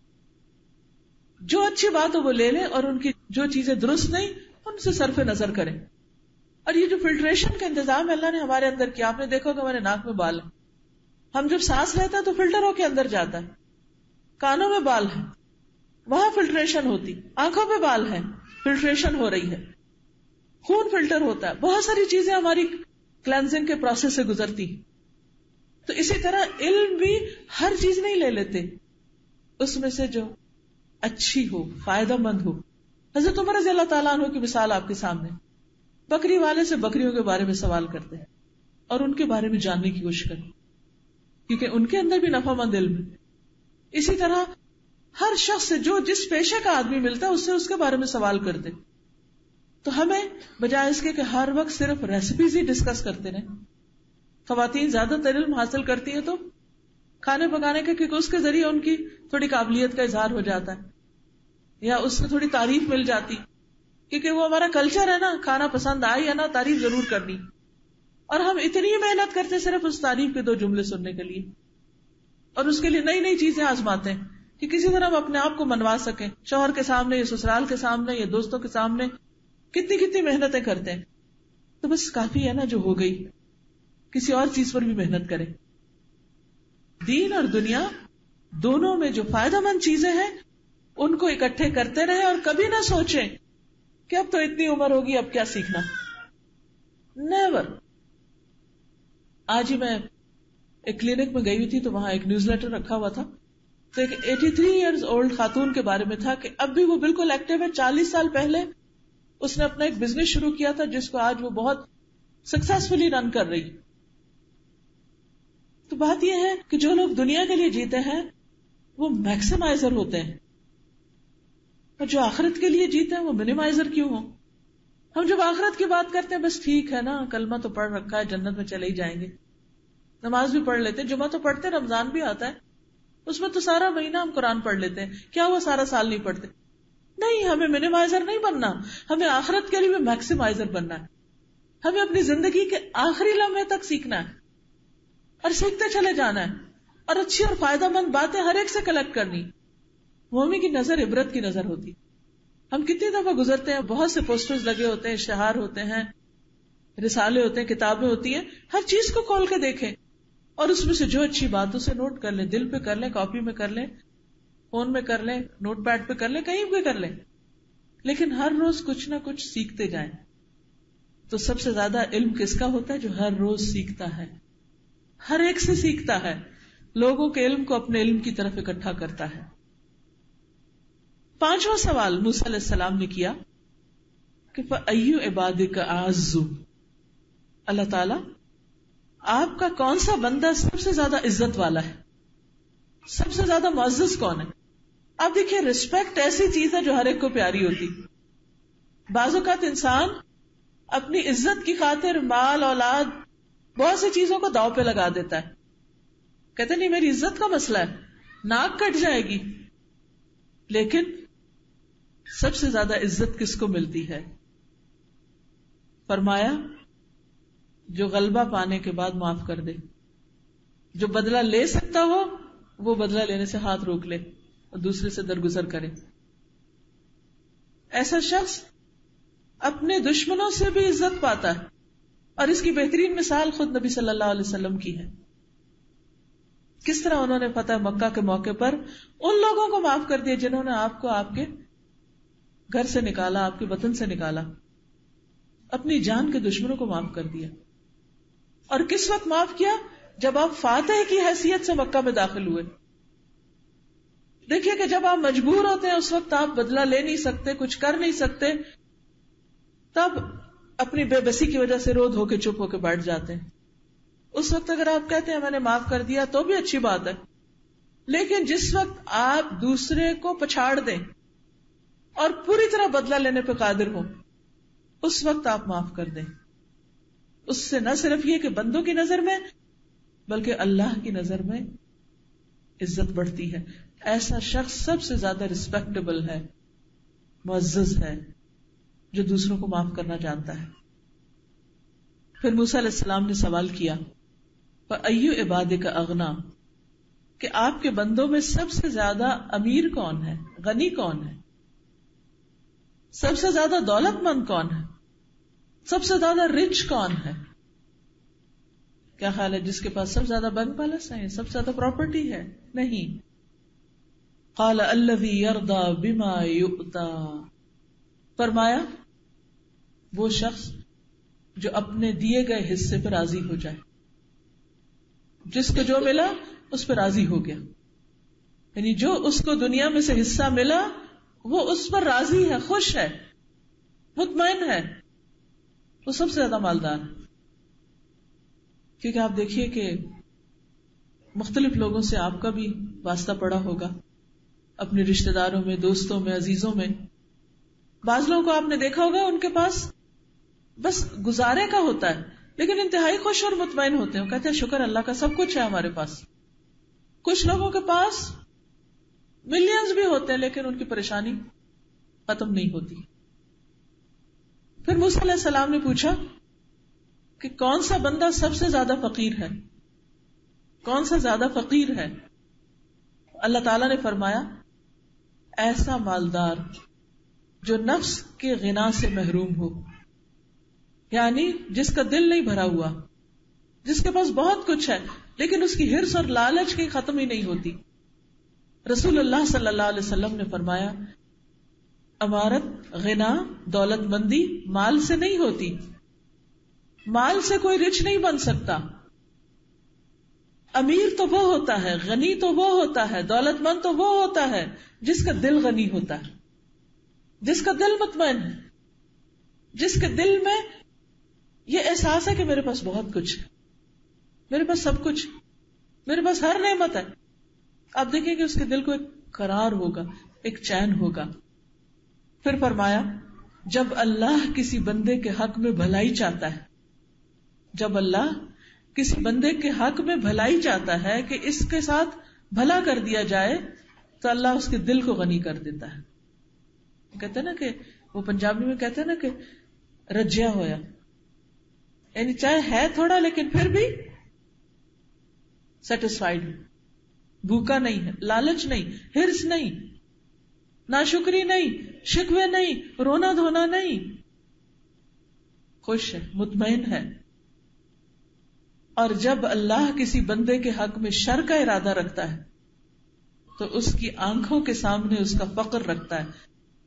S1: جو اچھی بات ہو وہ لے لیں، اور ان کی جو چیزیں درست نہیں ان سے صرف نظر کریں. اور یہ جو فلٹریشن کا انتظام اللہ نے ہمارے اندر کیا، آپ نے دیکھا کہ ہمارے ناک میں بال ہے، ہم جب سانس لیتے ہیں تو فلٹر ہو کے اندر جاتا ہے. کانوں میں بال ہے، وہاں فلٹریشن ہوتی. آنکھوں میں بال ہے، فلٹریشن ہو رہی ہے. خون فلٹر ہوتا ہے، بہت ساری چیزیں ہماری کلینزنگ کے پروسیس سے گزرتی. تو اسی طرح علم بھی ہر چیز نہیں لے لیتے، اس میں سے جو اچھی ہو، فائدہ مند ہو. حضرت عمر رضی اللہ تعالیٰ عنہ کی مثال آپ کے سامنے، بکری والے سے بکریوں کے بارے میں سوال کرتے ہیں اور ان کے بارے میں جاننے کی کوشش کریں، کیونکہ ان کے اندر بھی نفع مند علم ہے. اسی طرح ہر شخص سے جو جس پیشے کا آدمی ملتا ہے اس سے اس کے بارے میں سوال کرتے. تو ہمیں بجائے اس کے کہ ہر وقت صرف ریسیپیز ہی ڈسکس کرتے رہیں. خواتین زیادہ تر علم حاصل کرتی ہیں تو کھانے پکانے کے، کیونکہ اس کے ذریعے ان کی تھوڑی قابلیت کا اظہار ہو جاتا ہے یا اس سے تھوڑی تعریف مل جاتی، کیونکہ وہ ہمارا کلچر ہے نا، کھانا پسند آئی ہے نا تعریف ضرور کرنی. اور ہم اتنی محنت کرتے صرف اس تعریف کے دو جملے سننے کے لیے، اور اس کے لیے نئی نئی چیزیں آزماتے ہیں کہ کسی طرح ہم اپنے آپ کو منوا سکیں، شوہر کے سامنے یا سسرال کے سامنے یا دوستوں کے سامنے کتنی کتنی محنتیں کرتے ہیں. تو بس کافی ہے نا جو ہو گئی، کسی اور چیز پر بھی محنت کریں. دین اور دنیا دونوں میں جو فائدہ مند چیزیں ہیں ان کو اکٹھے کرتے رہے، اور کبھی نہ سوچیں کہ اب تو اتنی عمر ہوگی اب کیا سیکھنا. نیور. آج ہی میں ایک کلینک میں گئی ہوئی تھی تو وہاں ایک نیوز لیٹر رکھا ہوا تھا، تو ایک ایٹی تھری ایئرز اولڈ خاتون کے بارے میں تھا کہ اب بھی وہ بالکل ایکٹیو ہے. چالیس سال پہلے اس نے اپنا ایک بزنس شروع کیا تھا جس کو آج وہ بہت سکسیسفلی رن کر رہی. تو بات یہ ہے کہ جو لوگ دنیا کے لیے جیتے ہیں وہ میکسیمائزر ہوتے ہیں، اور جو آخرت کے لیے جیتے ہیں وہ منیمائزر کیوں ہوں؟ ہم جب آخرت کی بات کرتے ہیں بس ٹھیک ہے نا، کلمہ تو پڑھ رکھا ہے، جنت میں چلے ہی جائیں گے، نماز بھی پڑھ لیتے ہیں، جمعہ تو پڑھتے ہیں، رمضان بھی آتا ہے اس میں تو سارا مہینہ ہم قرآن پڑھ لیتے ہیں، کیا ہوا سارا سال نہیں پڑھتے؟ نہیں، ہمیں منیمائزر نہیں بننا، ہمیں آخرت کے لیے بھی میکسیمائزر بننا ہے. ہمیں اپنی زندگی کے آخری لمحے تک سیکھنا ہے اور سیکھتے چلے جانا ہے، اور اچھی اور فائدہ مند باتیں ہر ایک سے کلیکٹ کرنی. مومن کی نظر عبرت کی نظر ہوتی. ہم کتنی دفعہ گزرتے ہیں، بہت سے پوسٹرز لگے ہوتے ہیں، اشتہار ہوتے ہیں، رسالے ہوتے ہیں، کتابیں ہوتی ہیں، ہر چیز کو کھول کے دیکھیں اور اس میں سے جو اچھی بات اسے نوٹ کر لیں، دل پہ کر لیں، کاپی میں کر لیں، فون میں کر لیں، نوٹ پیڈ پہ کر لیں، کہیں بھی کر لیں، لیکن ہر روز کچھ نہ کچھ سیکھتے جائیں. تو سب سے زیادہ علم کس کا ہوتا ہے؟ جو ہر روز سیکھتا ہے، ہر ایک سے سیکھتا ہے، لوگوں کے علم کو اپنے علم کی طرف اکٹھا کرتا ہے. پانچواں سوال موسیٰ علیہ السلام نے کیا کہ فَأَيُّ عِبَادِكَ أَعَزُّ، اللہ تعالی آپ کا کون سا بندہ سب سے زیادہ عزت والا ہے، سب سے زیادہ معزز کون ہے؟ آپ دیکھیے، رسپیکٹ ایسی چیز ہے جو ہر ایک کو پیاری ہوتی. بعض اوقات انسان اپنی عزت کی خاطر مال، اولاد، بہت سی چیزوں کو داؤ پہ لگا دیتا ہے. کہتے نہیں میری عزت کا مسئلہ ہے، ناک کٹ جائے گی. لیکن سب سے زیادہ عزت کس کو ملتی ہے؟ فرمایا جو غلبہ پانے کے بعد معاف کر دے، جو بدلہ لے سکتا ہو وہ بدلہ لینے سے ہاتھ روک لے اور دوسرے سے درگزر کرے. ایسا شخص اپنے دشمنوں سے بھی عزت پاتا ہے، اور اس کی بہترین مثال خود نبی صلی اللہ علیہ وسلم کی ہے. کس طرح انہوں نے فتح مکہ کے موقع پر ان لوگوں کو معاف کر دیا جنہوں نے آپ کو آپ کے گھر سے نکالا، آپ کے وطن سے نکالا، اپنی جان کے دشمنوں کو معاف کر دیا. اور کس وقت معاف کیا؟ جب آپ فاتح کی حیثیت سے مکہ میں داخل ہوئے. دیکھیے کہ جب آپ مجبور ہوتے ہیں اس وقت آپ بدلہ لے نہیں سکتے، کچھ کر نہیں سکتے، تب اپنی بے بسی کی وجہ سے رو دھو کے چپ ہو کے بیٹھ جاتے ہیں. اس وقت اگر آپ کہتے ہیں میں نے معاف کر دیا تو بھی اچھی بات ہے، لیکن جس وقت آپ دوسرے کو پچھاڑ دیں اور پوری طرح بدلہ لینے پہ قادر ہوں اس وقت آپ معاف کر دیں. اس سے نہ صرف یہ کہ بندوں کی نظر میں بلکہ اللہ کی نظر میں عزت بڑھتی ہے. ایسا شخص سب سے زیادہ ریسپیکٹیبل ہے، معزز ہے، جو دوسروں کو معاف کرنا جانتا ہے. پھر موسیٰ علیہ السلام نے سوال کیا فَأَيُّ عِبَادِكَ أَغْنَىٰ، کہ آپ کے بندوں میں سب سے زیادہ امیر کون ہے، غنی کون ہے، سب سے زیادہ دولت مند کون ہے، سب سے زیادہ رچ کون ہے؟ کیا خیال ہے جس کے پاس سب سے زیادہ بینک بیلنس ہے، سب سے زیادہ پراپرٹی ہے؟ نہیں. قال الذی یرضی بما یؤتی، فرمایا وہ شخص جو اپنے دیے گئے حصے پر راضی ہو جائے، جس کو جو ملا اس پر راضی ہو گیا، یعنی جو اس کو دنیا میں سے حصہ ملا وہ اس پر راضی ہے، خوش ہے، مطمئن ہے، وہ سب سے زیادہ مالدار ہے. کیونکہ آپ دیکھیے کہ مختلف لوگوں سے آپ کا بھی واسطہ پڑا ہوگا، اپنے رشتہ داروں میں، دوستوں میں، عزیزوں میں. بعض لوگوں کو آپ نے دیکھا ہوگا ان کے پاس بس گزارے کا ہوتا ہے لیکن انتہائی خوش اور مطمئن ہوتے ہیں، وہ کہتے ہیں شکر اللہ کا سب کچھ ہے ہمارے پاس. کچھ لوگوں کے پاس ملینز بھی ہوتے ہیں لیکن ان کی پریشانی ختم نہیں ہوتی. پھر موسیٰ علیہ السلام نے پوچھا کہ کون سا بندہ سب سے زیادہ فقیر ہے، کون سا زیادہ فقیر ہے؟ اللہ تعالیٰ نے فرمایا ایسا مالدار جو نفس کے غنا سے محروم ہو، یعنی جس کا دل نہیں بھرا ہوا، جس کے پاس بہت کچھ ہے لیکن اس کی حرص اور لالچ کی ختم ہی نہیں ہوتی. رسول اللہ صلی اللہ علیہ وسلم نے فرمایا امارت، غنا، دولت مندی مال سے نہیں ہوتی، مال سے کوئی رچ نہیں بن سکتا. امیر تو وہ ہوتا ہے، غنی تو وہ ہوتا ہے، دولت مند تو وہ ہوتا ہے جس کا دل غنی ہوتا ہے، جس کا دل مطمئن ہے، جس کے دل میں یہ احساس ہے کہ میرے پاس بہت کچھ ہے، میرے پاس سب کچھ، میرے پاس ہر نعمت ہے. آپ دیکھیں کہ اس کے دل کو ایک قرار ہوگا، ایک چین ہوگا. پھر فرمایا جب اللہ کسی بندے کے حق میں بھلائی چاہتا ہے، جب اللہ کسی بندے کے حق میں بھلائی چاہتا ہے کہ اس کے ساتھ بھلا کر دیا جائے تو اللہ اس کے دل کو غنی کر دیتا ہے. کہتے ہیں نا کہ وہ پنجابی میں کہتے ہیں نا کہ رجیا ہویا، یعنی چاہے ہے تھوڑا لیکن پھر بھی سیٹسفائیڈ، بھوکا نہیں ہے، لالچ نہیں، ہرس نہیں، ناشکری نہیں، شکوے نہیں، رونا دھونا نہیں، خوش ہے، مطمئن ہے. اور جب اللہ کسی بندے کے حق میں شر کا ارادہ رکھتا ہے تو اس کی آنکھوں کے سامنے اس کا فقر رکھتا ہے،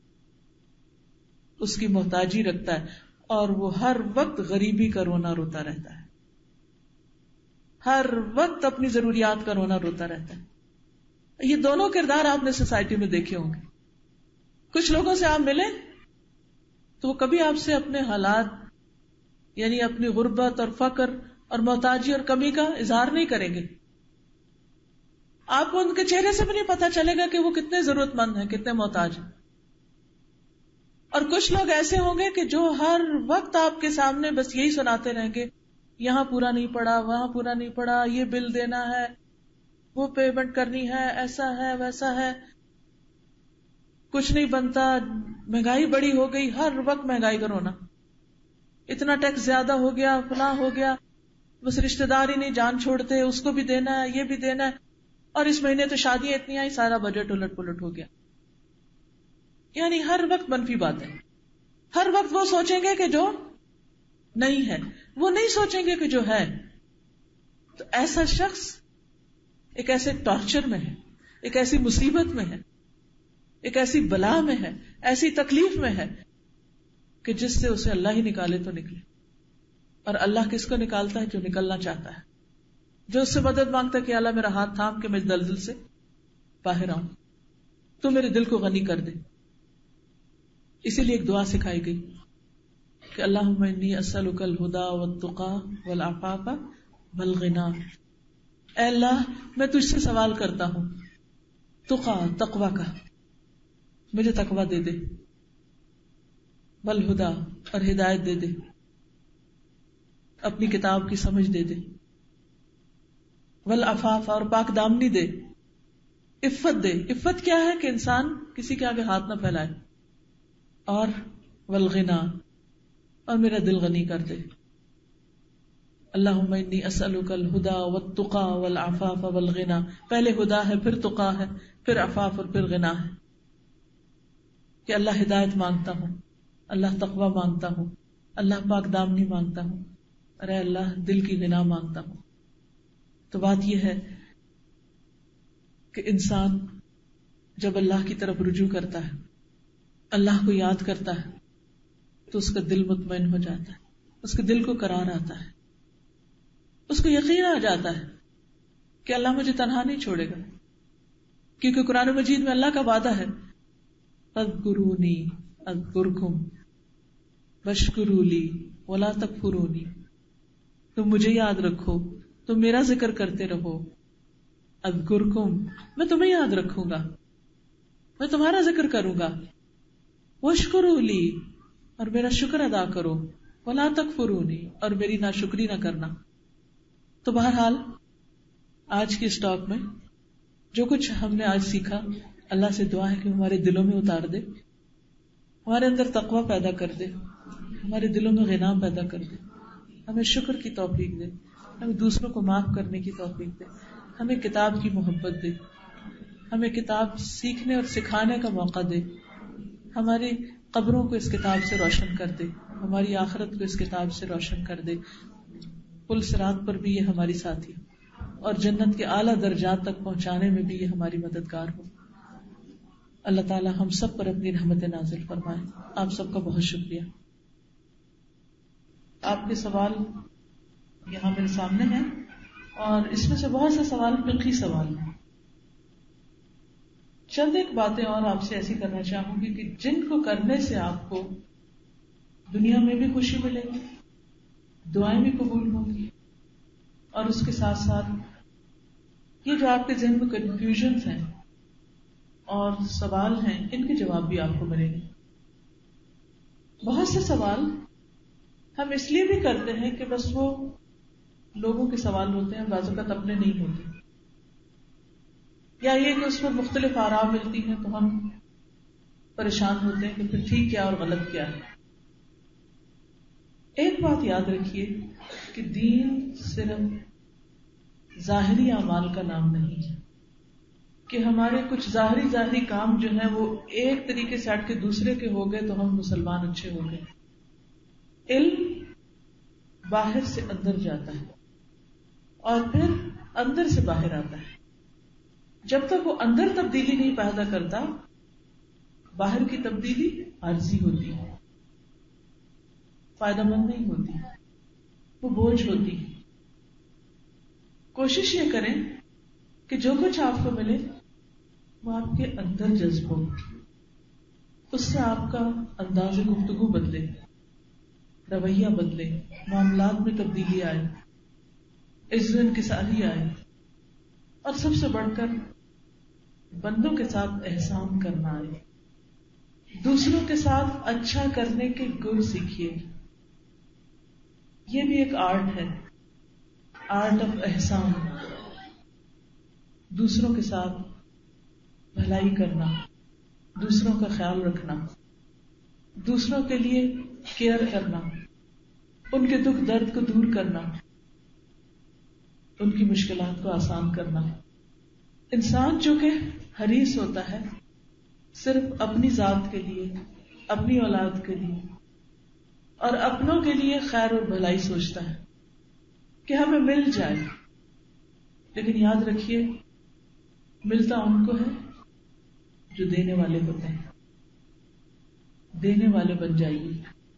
S1: اس کی محتاجی رکھتا ہے، اور وہ ہر وقت غریبی کا رونا روتا رہتا ہے، ہر وقت اپنی ضروریات کا رونا روتا رہتا ہے. یہ دونوں کردار آپ نے سوسائٹی میں دیکھے ہوں گے. کچھ لوگوں سے آپ ملیں تو وہ کبھی آپ سے اپنے حالات یعنی اپنی غربت اور فقر اور محتاجی اور کمی کا اظہار نہیں کریں گے. آپ کو ان کے چہرے سے بھی نہیں پتا چلے گا کہ وہ کتنے ضرورت مند ہیں، کتنے محتاج ہیں. اور کچھ لوگ ایسے ہوں گے کہ جو ہر وقت آپ کے سامنے بس یہی سناتے رہیں گے، یہاں پورا نہیں پڑا، وہاں پورا نہیں پڑا، یہ بل دینا ہے، وہ پیمنٹ کرنی ہے، ایسا ہے ویسا ہے، کچھ نہیں بنتا، مہنگائی بڑی ہو گئی، ہر وقت مہنگائی کا رونا، اتنا ٹیکس زیادہ ہو گیا، فلاں ہو گیا، بس رشتہ دار ہی نہیں جان چھوڑتے، اس کو بھی دینا ہے، یہ بھی دینا ہے، اور اس مہینے تو شادیاں اتنی آئی، سارا بجٹ الٹ پلٹ ہو گیا. یعنی ہر وقت منفی بات ہے، ہر وقت وہ سوچیں گے کہ جو نہیں ہے، وہ نہیں سوچیں گے کہ جو ہے. تو ایسا شخص ایک ایسے ٹارچر میں ہے، ایک ایسی مصیبت میں ہے، ایک ایسی بلا میں ہے، ایسی تکلیف میں ہے کہ جس سے اسے اللہ ہی نکالے تو نکلے. اور اللہ کس کو نکالتا ہے؟ جو نکلنا چاہتا ہے، جو اس سے مدد مانگتا ہے کہ اللہ میرا ہاتھ تھام کے میں دلدل سے باہر آؤں، تو میرے دل کو غنی کر دے. اسی لیے ایک دعا سکھائی گئی کہ اللہم انی اسألک الہدی والتقی والعفاف والغنی. اے اللہ میں تجھ سے سوال کرتا ہوں تقا، تقوی کا، مجھے تقوی دے دے، والہدی اور ہدایت دے دے، اپنی کتاب کی سمجھ دے دے، والعفاف اور پاک دامنی دے، عفت دے. عفت کیا ہے؟ کہ انسان کسی کے آگے ہاتھ نہ پھیلائے. اور والغنا، اور میرا دل غنی کر دے. اللہم انی اسألک الہدی والتقی والعفاف والغنا. پہلے ہدا ہے، پھر تقی ہے، پھر عفاف اور پھر غنا ہے. کہ اللہ ہدایت مانگتا ہوں، اللہ تقوی مانگتا ہوں، اللہ پاک دامنی مانگتا ہوں، ارے اللہ دل کی غنا مانگتا ہوں. تو بات یہ ہے کہ انسان جب اللہ کی طرف رجوع کرتا ہے، اللہ کو یاد کرتا ہے، تو اس کا دل مطمئن ہو جاتا ہے، اس کے دل کو قرار آتا ہے، اس کو یقین آ جاتا ہے کہ اللہ مجھے تنہا نہیں چھوڑے گا، کیونکہ قرآن مجید میں اللہ کا وعدہ ہے اذکرونی اذکرکم واشکروا لی ولا تکفرونی، تم مجھے یاد رکھو، تم میرا ذکر کرتے رہو، اذکرکم میں تمہیں یاد رکھوں گا، میں تمہارا ذکر کروں گا، واشکروا لی اور میرا شکر ادا کرو، ولا تکفرونی اور میری ناشکری نہ کرنا۔ تو بہرحال آج کی اس ٹاک میں جو کچھ ہم نے آج سیکھا، اللہ سے دعا ہے کہ ہمارے دلوں میں اتار دے، ہمارے اندر تقویٰ پیدا کر دے، ہمارے دلوں میں غنا پیدا کر دے، ہمیں شکر کی توفیق دے، ہمیں دوسروں کو معاف کرنے کی توفیق دے، ہمیں کتاب کی محبت دے، ہمیں کتاب سیکھنے اور سکھانے کا موقع دے، ہماری قبروں کو اس کتاب سے روشن کر دے، ہماری آخرت کو اس کتاب سے روشن کر دے، پل صراط پر بھی یہ ہماری ساتھی اور جنت کے اعلیٰ درجات تک پہنچانے میں بھی یہ ہماری مددگار ہو۔ اللہ تعالی ہم سب پر اپنی رحمت نازل فرمائے۔ آپ سب کا بہت شکریہ۔ آپ کے سوال یہاں میرے سامنے ہیں اور اس میں سے بہت سے سوال فقہی سوال ہیں۔ چند ایک باتیں اور آپ سے ایسی کرنا چاہوں گی کہ جن کو کرنے سے آپ کو دنیا میں بھی خوشی ملے گی، دعائیں بھی قبول ہوں گی، اور اس کے ساتھ ساتھ یہ جو آپ کے ذہن میں کنفیوژنز ہیں اور سوال ہیں، ان کے جواب بھی آپ کو ملیں گے۔ بہت سے سوال ہم اس لیے بھی کرتے ہیں کہ بس وہ لوگوں کے سوال ہوتے ہیں، بعض اوقات اپنے نہیں ہوتے، یا یہ کہ اس پر مختلف آراء ملتی ہیں تو ہم پریشان ہوتے ہیں کہ پھر ٹھیک کیا اور غلط کیا ہے۔ ایک بات یاد رکھیے کہ دین صرف ظاہری اعمال کا نام نہیں ہے کہ ہمارے کچھ ظاہری ظاہری کام جو ہیں وہ ایک طریقے سے ہٹ کے دوسرے کے ہو گئے تو ہم مسلمان اچھے ہو گئے۔ علم باہر سے اندر جاتا ہے اور پھر اندر سے باہر آتا ہے۔ جب تک وہ اندر تبدیلی نہیں پیدا کرتا، باہر کی تبدیلی عارضی ہوتی ہے، فائدہ مند نہیں ہوتی، وہ بوجھ ہوتی ہے۔ کوشش یہ کریں کہ جو کچھ آپ کو ملے وہ آپ کے اندر جذب ہو، اس سے آپ کا انداز گفتگو بدلے، رویہ بدلے، معاملات میں تبدیلی آئے، عزت انکساری آئے، اور سب سے بڑھ کر بندوں کے ساتھ احسان کرنا آئے، دوسروں کے ساتھ اچھا کرنے کے گر سیکھیے۔ یہ بھی ایک آرٹ ہے، آرٹ آف احسان، دوسروں کے ساتھ بھلائی کرنا، دوسروں کا خیال رکھنا، دوسروں کے لیے کیئر کرنا، ان کے دکھ درد کو دور کرنا، ان کی مشکلات کو آسان کرنا۔ انسان جو کہ حریص ہوتا ہے صرف اپنی ذات کے لیے، اپنی اولاد کے لیے اور اپنوں کے لیے خیر اور بھلائی سوچتا ہے کہ ہمیں مل جائے، لیکن یاد رکھیے ملتا ان کو ہے جو دینے والے ہوتے ہیں۔ دینے والے بن جائیے۔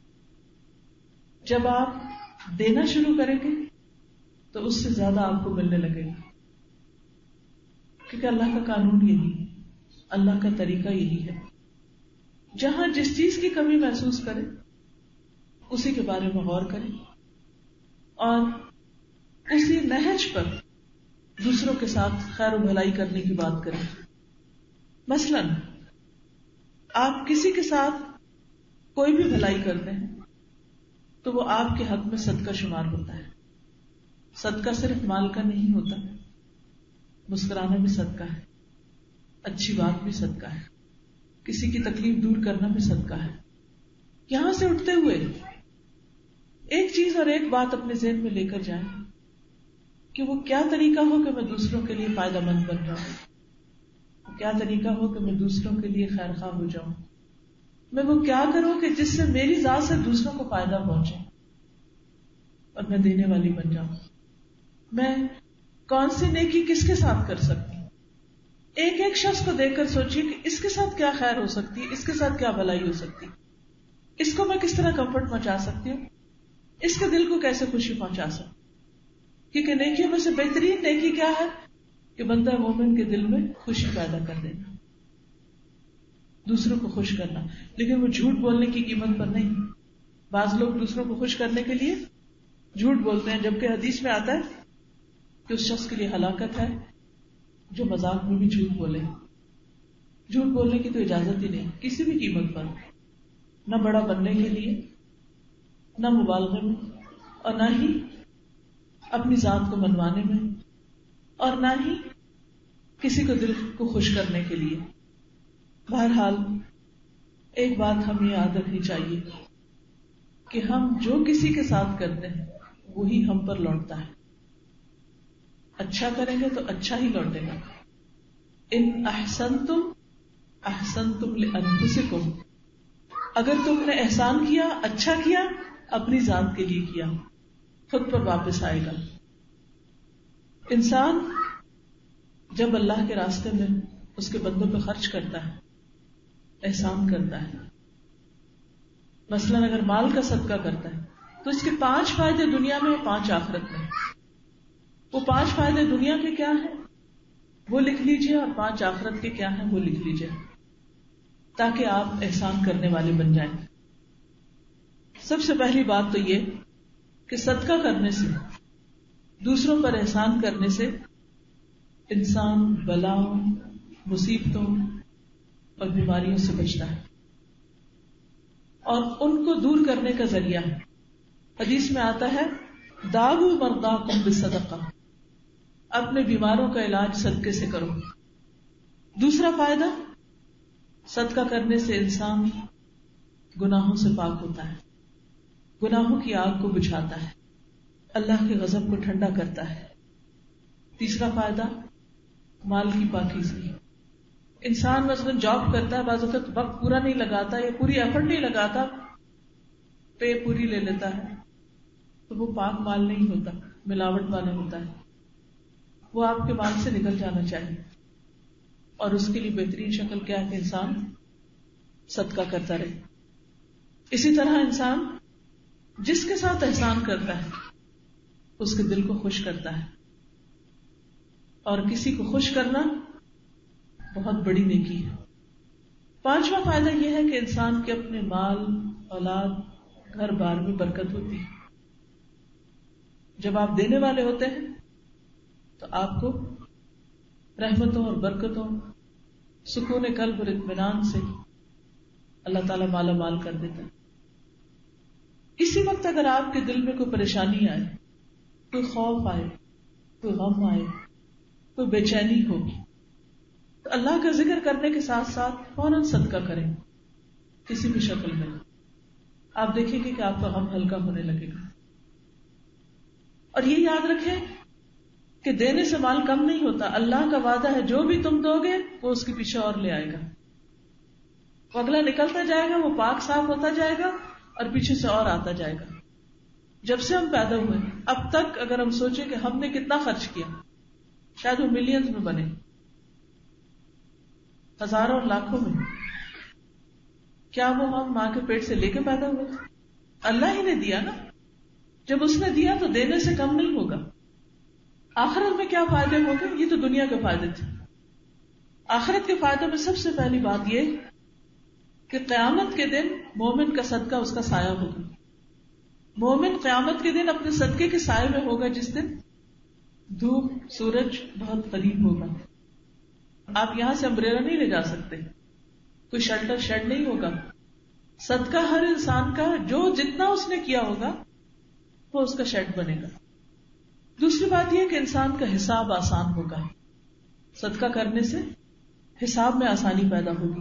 S1: جب آپ دینا شروع کریں گے تو اس سے زیادہ آپ کو ملنے لگے گا، کیونکہ اللہ کا قانون یہی ہے، اللہ کا طریقہ یہی ہے۔ جہاں جس چیز کی کمی محسوس کریں اسی کے بارے میں غور کریں اور اسی نہج پر دوسروں کے ساتھ خیر و بھلائی کرنے کی بات کریں۔ مثلا آپ کسی کے ساتھ کوئی بھی بھلائی کرتے ہیں تو وہ آپ کے حق میں صدقہ شمار ہوتا ہے۔ صدقہ صرف مال کا نہیں ہوتا، مسکرانا بھی صدقہ ہے، اچھی بات بھی صدقہ ہے، کسی کی تکلیف دور کرنا بھی صدقہ ہے۔ یہاں سے اٹھتے ہوئے ایک چیز اور ایک بات اپنے ذہن میں لے کر جائیں کہ وہ کیا طریقہ ہو کہ میں دوسروں کے لیے فائدہ مند بن جاؤں، کیا طریقہ ہو کہ میں دوسروں کے لیے خیر خواہ ہو جاؤں، میں وہ کیا کروں کہ جس سے میری ذات سے دوسروں کو فائدہ پہنچے اور میں دینے والی بن جاؤں۔ میں کون سی نیکی کس کے ساتھ کر سکتی ہوں؟ ایک ایک شخص کو دیکھ کر سوچیے کہ اس کے ساتھ کیا خیر ہو سکتی ہے، اس کے ساتھ کیا بھلائی ہو سکتی ہے۔ اس کو میں کس طرح کمفرٹ پہنچا سکتی ہوں, اس کے دل کو کیسے خوشی پہنچا سکتی. کیونکہ نیکیوں میں سے بہترین نیکی کیا ہے کہ بندہ مومن کے دل میں خوشی پیدا کر دینا, دوسروں کو خوش کرنا. لیکن وہ جھوٹ بولنے کی قیمت پر نہیں. بعض لوگ دوسروں کو خوش کرنے کے لیے جھوٹ بولتے ہیں, جبکہ حدیث میں آتا ہے کہ اس شخص کے لیے ہلاکت ہے جو مذاق میں بھی جھوٹ بولے. جھوٹ بولنے کی تو اجازت ہی نہیں کسی بھی قیمت پر, نہ بڑا بننے کے لیے, نہ مبالغے میں, اور نہ ہی اپنی ذات کو منوانے میں, اور نہ ہی کسی کو دل کو خوش کرنے کے لیے. بہرحال ایک بات ہمیں یاد رکھنی چاہیے کہ ہم جو کسی کے ساتھ کرتے ہیں وہی ہم پر لوٹتا ہے. اچھا کریں گے تو اچھا ہی لوٹے گا. ان احسنتم احسنتم لانفسکم, اگر تم نے احسان کیا, اچھا کیا, اپنی ذات کے لیے کیا, خود پر واپس آئے گا. انسان جب اللہ کے راستے میں اس کے بندوں پہ خرچ کرتا ہے, احسان کرتا ہے, مثلاً اگر مال کا صدقہ کرتا ہے تو اس کے پانچ فائدے دنیا میں, پانچ آخرت میں. وہ پانچ فائدے دنیا کے کیا ہیں وہ لکھ لیجئے, اور پانچ آخرت کے کیا ہیں وہ لکھ لیجئے, تاکہ آپ احسان کرنے والے بن جائیں. سب سے پہلی بات تو یہ کہ صدقہ کرنے سے, دوسروں پر احسان کرنے سے انسان بلاؤں, مصیبتوں اور بیماریوں سے بچتا ہے, اور ان کو دور کرنے کا ذریعہ ہے. حدیث میں آتا ہے داؤ مرضاکم بالصدقہ, اپنے بیماروں کا علاج صدقے سے کرو. دوسرا فائدہ, صدقہ کرنے سے انسان گناہوں سے پاک ہوتا ہے, گناہوں کی آگ کو بجھاتا ہے, اللہ کے غضب کو ٹھنڈا کرتا ہے. تیسرا فائدہ, مال کی پاکیزگی. انسان مثلاً جاب کرتا ہے, بعض وقت وقت پورا نہیں لگاتا یا پوری ایفرٹ نہیں لگاتا, پے پوری لے لیتا ہے, تو وہ پاک مال نہیں ہوتا, ملاوٹ والا ہوتا ہے. وہ آپ کے مال سے نکل جانا چاہیے, اور اس کے لیے بہترین شکل کیا ہے کہ انسان صدقہ کرتا رہے. اسی طرح انسان جس کے ساتھ احسان کرتا ہے اس کے دل کو خوش کرتا ہے, اور کسی کو خوش کرنا بہت بڑی نیکی ہے. پانچواں فائدہ یہ ہے کہ انسان کے اپنے مال, اولاد, گھر بار میں برکت ہوتی ہے. جب آپ دینے والے ہوتے ہیں تو آپ کو رحمتوں اور برکتوں, سکون قلب اور اطمینان سے اللہ تعالیٰ مالا مال کر دیتا ہے. اسی وقت اگر آپ کے دل میں کوئی پریشانی آئے, کوئی خوف آئے, کوئی غم آئے, کوئی بے چینی ہو, تو اللہ کا ذکر کرنے کے ساتھ ساتھ فوراً صدقہ کریں کسی بھی شکل میں. آپ دیکھیں گے کہ آپ کا غم ہلکا ہونے لگے گا. اور یہ یاد رکھیں کہ دینے سے مال کم نہیں ہوتا. اللہ کا وعدہ ہے جو بھی تم دو گے وہ اس کے پیچھے اور لے آئے گا. وہ اگلا نکلتا جائے گا, وہ پاک صاف ہوتا جائے گا, اور پیچھے سے اور آتا جائے گا. جب سے ہم پیدا ہوئے اب تک اگر ہم سوچیں کہ ہم نے کتنا خرچ کیا, شاید وہ ملینز میں بنے, ہزاروں اور لاکھوں میں. کیا وہ ہم ماں کے پیٹ سے لے کے پیدا ہوئے تھے؟ اللہ ہی نے دیا نا. جب اس نے دیا تو دینے سے کم نہیں ہوگا. آخرت میں کیا فائدے ہوں گے؟ یہ تو دنیا کے فائدے تھے. آخرت کے فائدوں میں سب سے پہلی بات یہ کہ قیامت کے دن مومن کا صدقہ اس کا سایہ ہوگا. مومن قیامت کے دن اپنے صدقے کے سائے میں ہوگا, جس دن دھوپ سورج بہت قریب ہوگا. آپ یہاں سے امبریلا نہیں لے جا سکتے, کوئی شیلٹر شیڈ نہیں ہوگا. صدقہ ہر انسان کا جو جتنا اس نے کیا ہوگا وہ اس کا شیڈ بنے گا. دوسری بات یہ کہ انسان کا حساب آسان ہوگا. صدقہ کرنے سے حساب میں آسانی پیدا ہوگی,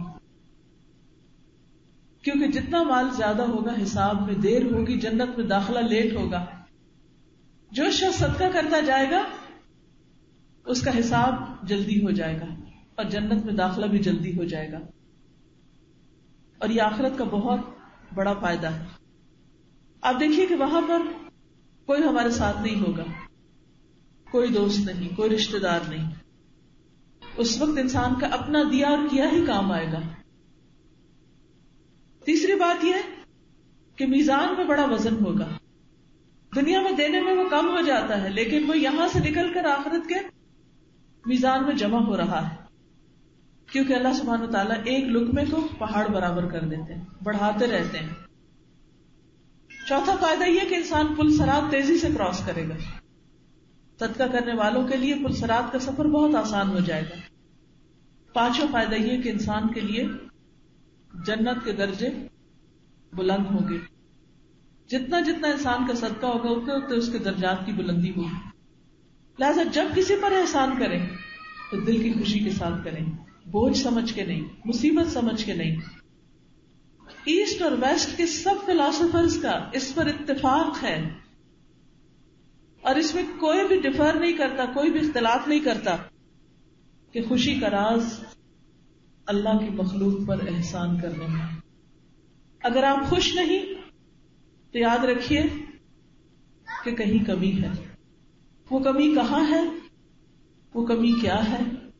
S1: کیونکہ جتنا مال زیادہ ہوگا حساب میں دیر ہوگی, جنت میں داخلہ لیٹ ہوگا. جو شخص صدقہ کرتا جائے گا اس کا حساب جلدی ہو جائے گا, اور جنت میں داخلہ بھی جلدی ہو جائے گا. اور یہ آخرت کا بہت بڑا فائدہ ہے. آپ دیکھیے کہ وہاں پر کوئی ہمارے ساتھ نہیں ہوگا, کوئی دوست نہیں, کوئی رشتہ دار نہیں. اس وقت انسان کا اپنا دیا اور کیا ہی کام آئے گا. تیسری بات یہ کہ میزان میں بڑا وزن ہوگا. دنیا میں دینے میں وہ کم ہو جاتا ہے لیکن وہ یہاں سے نکل کر آخرت کے میزان میں جمع ہو رہا ہے, کیونکہ اللہ سبحانہ وتعالیٰ ایک لقمے کو پہاڑ برابر کر دیتے ہیں, بڑھاتے رہتے ہیں. چوتھا فائدہ یہ کہ انسان پل صراط تیزی سے کراس کرے گا. صدقہ کرنے والوں کے لیے پل صراط کا سفر بہت آسان ہو جائے گا. پانچواں فائدہ یہ کہ انسان کے لیے جنت کے درجے بلند ہوں گے. جتنا جتنا انسان کا صدقہ ہوگا اتنے اتنے اس کے درجات کی بلندی ہوگی. لہذا جب کسی پر احسان کریں تو دل کی خوشی کے ساتھ کریں, بوجھ سمجھ کے نہیں, مصیبت سمجھ کے نہیں. ایسٹ اور ویسٹ کے سب فلاسفرز کا اس پر اتفاق ہے اور اس میں کوئی بھی ڈفر نہیں کرتا, کوئی بھی اختلاف نہیں کرتا کہ خوشی کا راز اللہ کی مخلوق پر احسان کرنے میں. اگر آپ خوش نہیں تو یاد رکھیے کہ کہیں کمی ہے. وہ کمی کہاں ہے, وہ کمی کیا ہے؟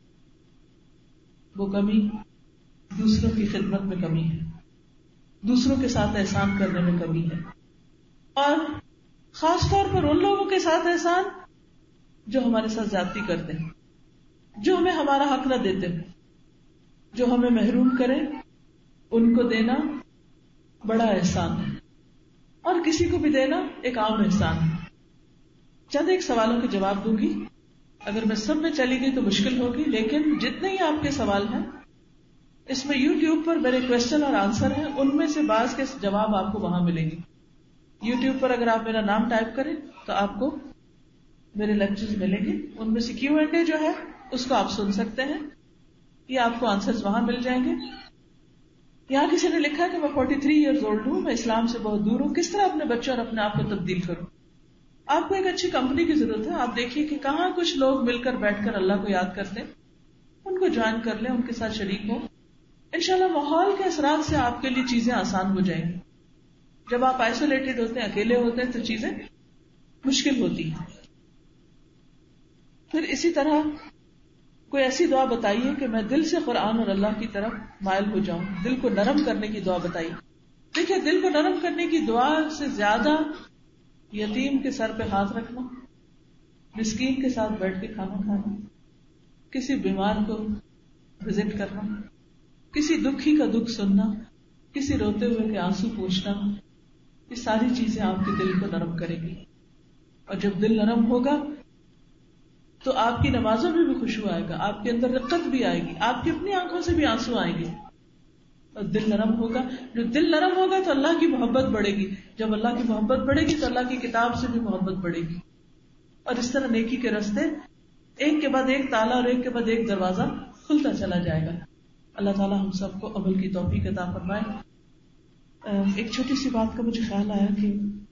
S1: وہ کمی دوسروں کی خدمت میں کمی ہے, دوسروں کے ساتھ احسان کرنے میں کمی ہے, اور خاص طور پر ان لوگوں کے ساتھ احسان جو ہمارے ساتھ زیادتی کرتے ہیں, جو ہمیں ہمارا حق نہ دیتے, جو ہمیں محروم کریں, ان کو دینا بڑا احسان ہے, اور کسی کو بھی دینا ایک عام احسان ہے. چند ایک سوالوں کے جواب دوں گی, اگر میں سب میں چلی گئی تو مشکل ہوگی, لیکن جتنے ہی آپ کے سوال ہیں اس میں یوٹیوب پر میرے کوشچن اور آنسر ہیں, ان میں سے بعض کے جواب آپ کو وہاں ملیں گے. یوٹیوب پر اگر آپ میرا نام ٹائپ کریں تو آپ کو میرے لیکچرز ملیں گے, ان میں سے کیو اینڈ اے جو ہے اس کو آپ سن سکتے ہیں, یہ آپ کو آنسرز وہاں مل جائیں گے. یہاں کسی نے لکھا کہ میں فورٹی تھری ایئرز اولڈ ہوں, میں اسلام سے بہت دور ہوں, کس طرح اپنے بچوں اور اپنے آپ کو تبدیل کروں؟ آپ کو ایک اچھی کمپنی کی ضرورت ہے. آپ دیکھیے کہ کہاں کچھ لوگ مل کر بیٹھ کر اللہ کو یاد کرتے ہیں, ان کو جوائن کر لیں, ان کے ساتھ شریک ہوں. انشاءاللہ ماحول کے اثرات سے آپ کے لیے چیزیں آسان ہو جائیں گی. جب آپ آئسولیٹڈ ہوتے ہیں, اکیلے ہوتے ہیں, تو چیزیں مشکل ہوتی ہیں. پھر اسی طرح کوئی ایسی دعا بتائیے کہ میں دل سے قرآن اور اللہ کی طرف مائل ہو جاؤں, دل کو نرم کرنے کی دعا بتائیے. دیکھیے, دل کو نرم کرنے کی دعا سے زیادہ یتیم کے سر پہ ہاتھ رکھنا, مسکین کے ساتھ بیٹھ کے کھانا کھانا, کسی بیمار کو وزٹ کرنا, کسی دکھی کا دکھ سننا, کسی روتے ہوئے کے آنسو پوچھنا, یہ ساری چیزیں آپ کے دل کو نرم کریں گی. اور جب دل نرم ہوگا تو آپ کی نمازوں میں بھی خوشبو آئے گا, آپ کے اندر رقت بھی آئے گی, آپ کی اپنی آنکھوں سے بھی آنسو آئیں گے. اور دل نرم ہوگا, جو دل نرم ہوگا تو اللہ کی محبت بڑھے گی, جب اللہ کی محبت بڑھے گی تو اللہ کی کتاب سے بھی محبت بڑھے گی, اور اس طرح نیکی کے راستے ایک کے بعد ایک تالا اور ایک کے بعد ایک دروازہ کھلتا چلا جائے گا. اللہ تعالی ہم سب کو عمل کی توفیق عطا فرمائے. ایک چھوٹی سی بات کا مجھے خیال آیا کہ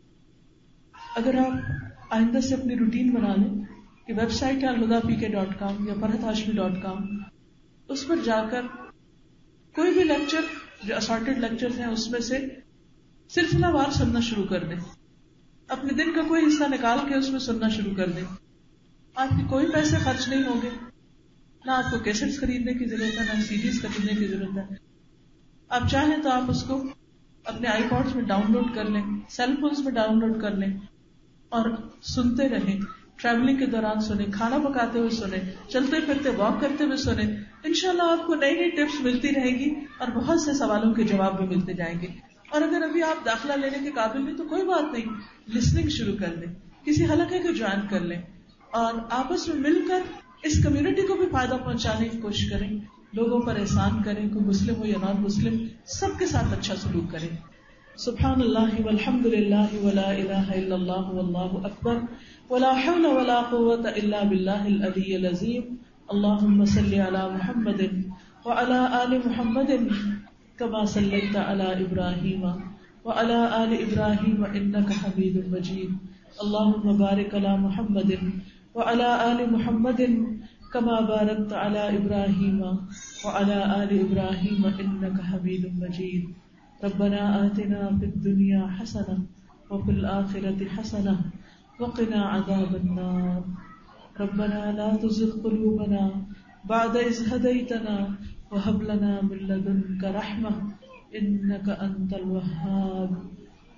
S1: اگر آپ آئندہ سے اپنی روٹین بنا لیں کہ ویب سائٹ ہے الہدا پی کے ڈاٹ کام یا فرحت ہاشمی ڈاٹ کام, اس پر جا کر کوئی بھی لیکچر جو اسارٹیڈ لیکچرز ہیں اس میں سے سلسلہ وار سننا شروع کر دیں. اپنے دن کا کوئی حصہ نکال کے اس میں سننا شروع کر دیں. آپ کے کوئی پیسے خرچ نہیں ہوں گے, نہ آپ کو کیسٹس خریدنے کی ضرورت ہے, نہ سی ڈیز خریدنے کی ضرورت ہے. آپ چاہیں تو آپ اس کو اپنے آئی پوڈس میں ڈاؤن لوڈ کر لیں, سیل فونس میں ڈاؤن لوڈ کر لیں اور سنتے رہیں. ٹریولنگ کے دوران سنیں, کھانا پکاتے ہوئے سنیں, چلتے پھرتے واک کرتے ہوئے سنیں. انشاءاللہ آپ کو نئی نئی ٹپس ملتی رہے گی اور بہت سے سوالوں کے جواب بھی ملتے جائیں گے. اور اگر ابھی آپ داخلہ لینے کے قابل نہیں تو کوئی بات نہیں, لسننگ شروع کر لیں, کسی حلقے کو جوائن کر لیں اور آپس میں مل کر اس کمیونٹی کو بھی فائدہ پہنچانے کی کوشش کریں. لوگوں پر احسان کریں, کوئی مسلم ہو یا نان مسلم, سب کے ساتھ اچھا سلوک کریں. سبحان اللہ والحمد للہ ولا الہ الا اللہ واللہ اکبر ولا حول ولا قوة الا باللہ العلی العظیم. اللہم صل علی محمد وعلی آل محمد كما صلیت علی ابراہیم وعلی آل ابراہیم انک حمید مجید. اللہم بارک علی محمد وعلی آل محمد كما بارکت علی ابراہیم وعلی آل ابراہیم انک حمید مجید. ربنا آتنا فی الدنیا حسنہ وفی الآخرۃ حسنہ وقنا عذاب النار. ربنا لا تزغ قلوبنا بعد إذ هديتنا وهب لنا من لدنك رحمة إنك أنت الوهاب.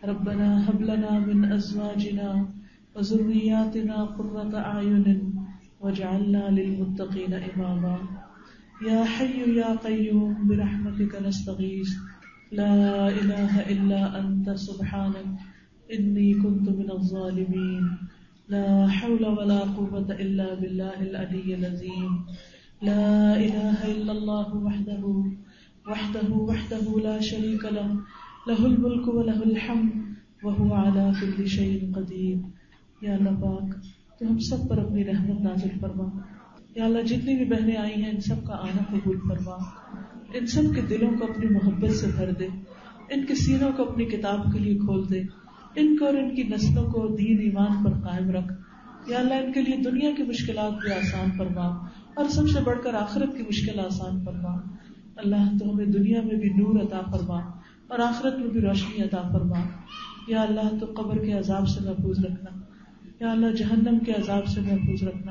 S1: ربنا هب لنا من ازواجنا وذرياتنا قرة اعین واجعلنا للمتقین اماما یا حی یا قیوم برحمتک نستغیث لا الہ الا انت سبحانک انی کنت من الظالمین لا حول ولا قوة الا باللہ العلی العظیم لا الہ الا اللہ وحدہ وحدہ وحدہ لا شریک لہ لہ الملک ولہ الحمد وہو علی کل شیء قدیر. یا اللہ پاک تو ہم سب پر اپنی رحمت نازل فرما. یا اللہ جتنی بھی بہنیں آئی ہیں ان سب کا آنا قبول فرما, ان سب کے دلوں کو اپنی محبت سے بھر دے, ان کے سینوں کو اپنی کتاب کے لیے کھول دے, ان کو اور ان کی نسلوں کو دین ایمان پر قائم رکھ. یا اللہ ان کے لیے دنیا کی مشکلات بھی آسان فرما اور سب سے بڑھ کر آخرت کی مشکل آسان فرما. اللہ تو ہمیں دنیا میں بھی نور عطا فرما اور آخرت میں بھی روشنی عطا فرما. یا اللہ تو قبر کے عذاب سے محفوظ رکھنا, یا اللہ جہنم کے عذاب سے محفوظ رکھنا.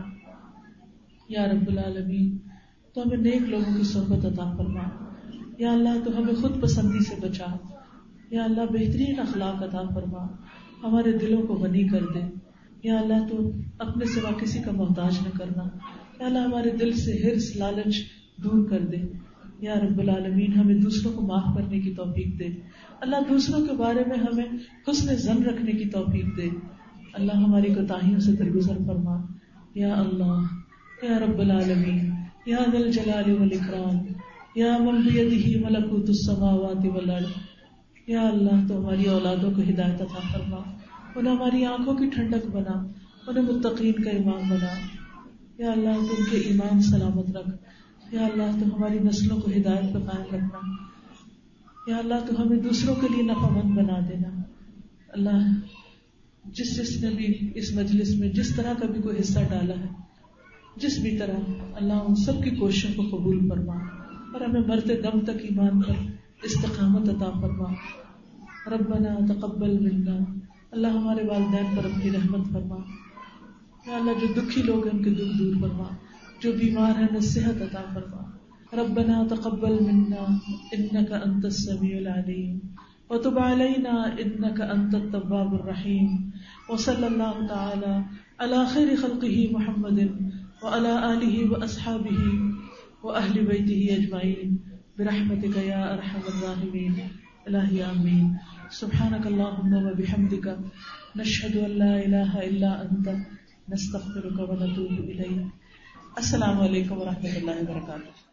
S1: یا رب العالمین تو ہمیں نیک لوگوں کی صحبت عطا فرما. یا اللہ تو ہمیں خود پسندی سے بچا. یا اللہ بہترین اخلاق عطا فرما, ہمارے دلوں کو غنی کر دے. یا اللہ تو اپنے سوا کسی کا محتاج نہ کرنا. یا اللہ ہمارے دل سے حرص لالچ دور کر دے. یا رب العالمین ہمیں دوسروں کو معاف کرنے کی توفیق دے. اللہ دوسروں کے بارے میں ہمیں حسن ظن رکھنے کی توفیق دے. اللہ ہماری کوتاہیوں سے درگزر فرما. یا اللہ یا رب العالمین یا ذا الجلال والاکرام یا من بیدہ ملکوت السماوات والارض. یا اللہ تو ہماری اولادوں کو ہدایت عطا فرما, انہیں ہماری آنکھوں کی ٹھنڈک بنا, انہیں متقین کا امام بنا. یا اللہ تو ان کے ایمان سلامت رکھ. یا اللہ تو ہماری نسلوں کو ہدایت پہ قائم رکھنا. یا اللہ تو ہمیں دوسروں کے لیے نفع مند بنا دینا. اللہ جس جس نے بھی اس مجلس میں جس طرح کا بھی کوئی حصہ ڈالا ہے, جس بھی طرح, اللہ ان سب کی کوششوں کو قبول فرما اور ہمیں مرتے دم تک ایمان پر استقامت عطا فرما. ربنا تقبل منا, اللہ ہمارے والدین پر اپنی رحمت فرما. یا اللہ جو دکھی لوگ ہیں ان کے دکھ دور فرما, جو بیمار ہیں انہیں صحت عطا فرما. ربنا تقبل منا انك انت السميع العليم وتب علينا انك انت التواب الرحيم وصلى الله تعالى على خير خلقه محمد وعلى آله واصحابه واهل بيته اجمعين برحمتك يا ارحم الراحمين. الہی آمین. سبحانك اللهم وبحمدك نشهد ان لا اله الا انت نستغفرك ونتوب الیک. السلام علیکم ورحمۃ اللہ وبرکاتہ.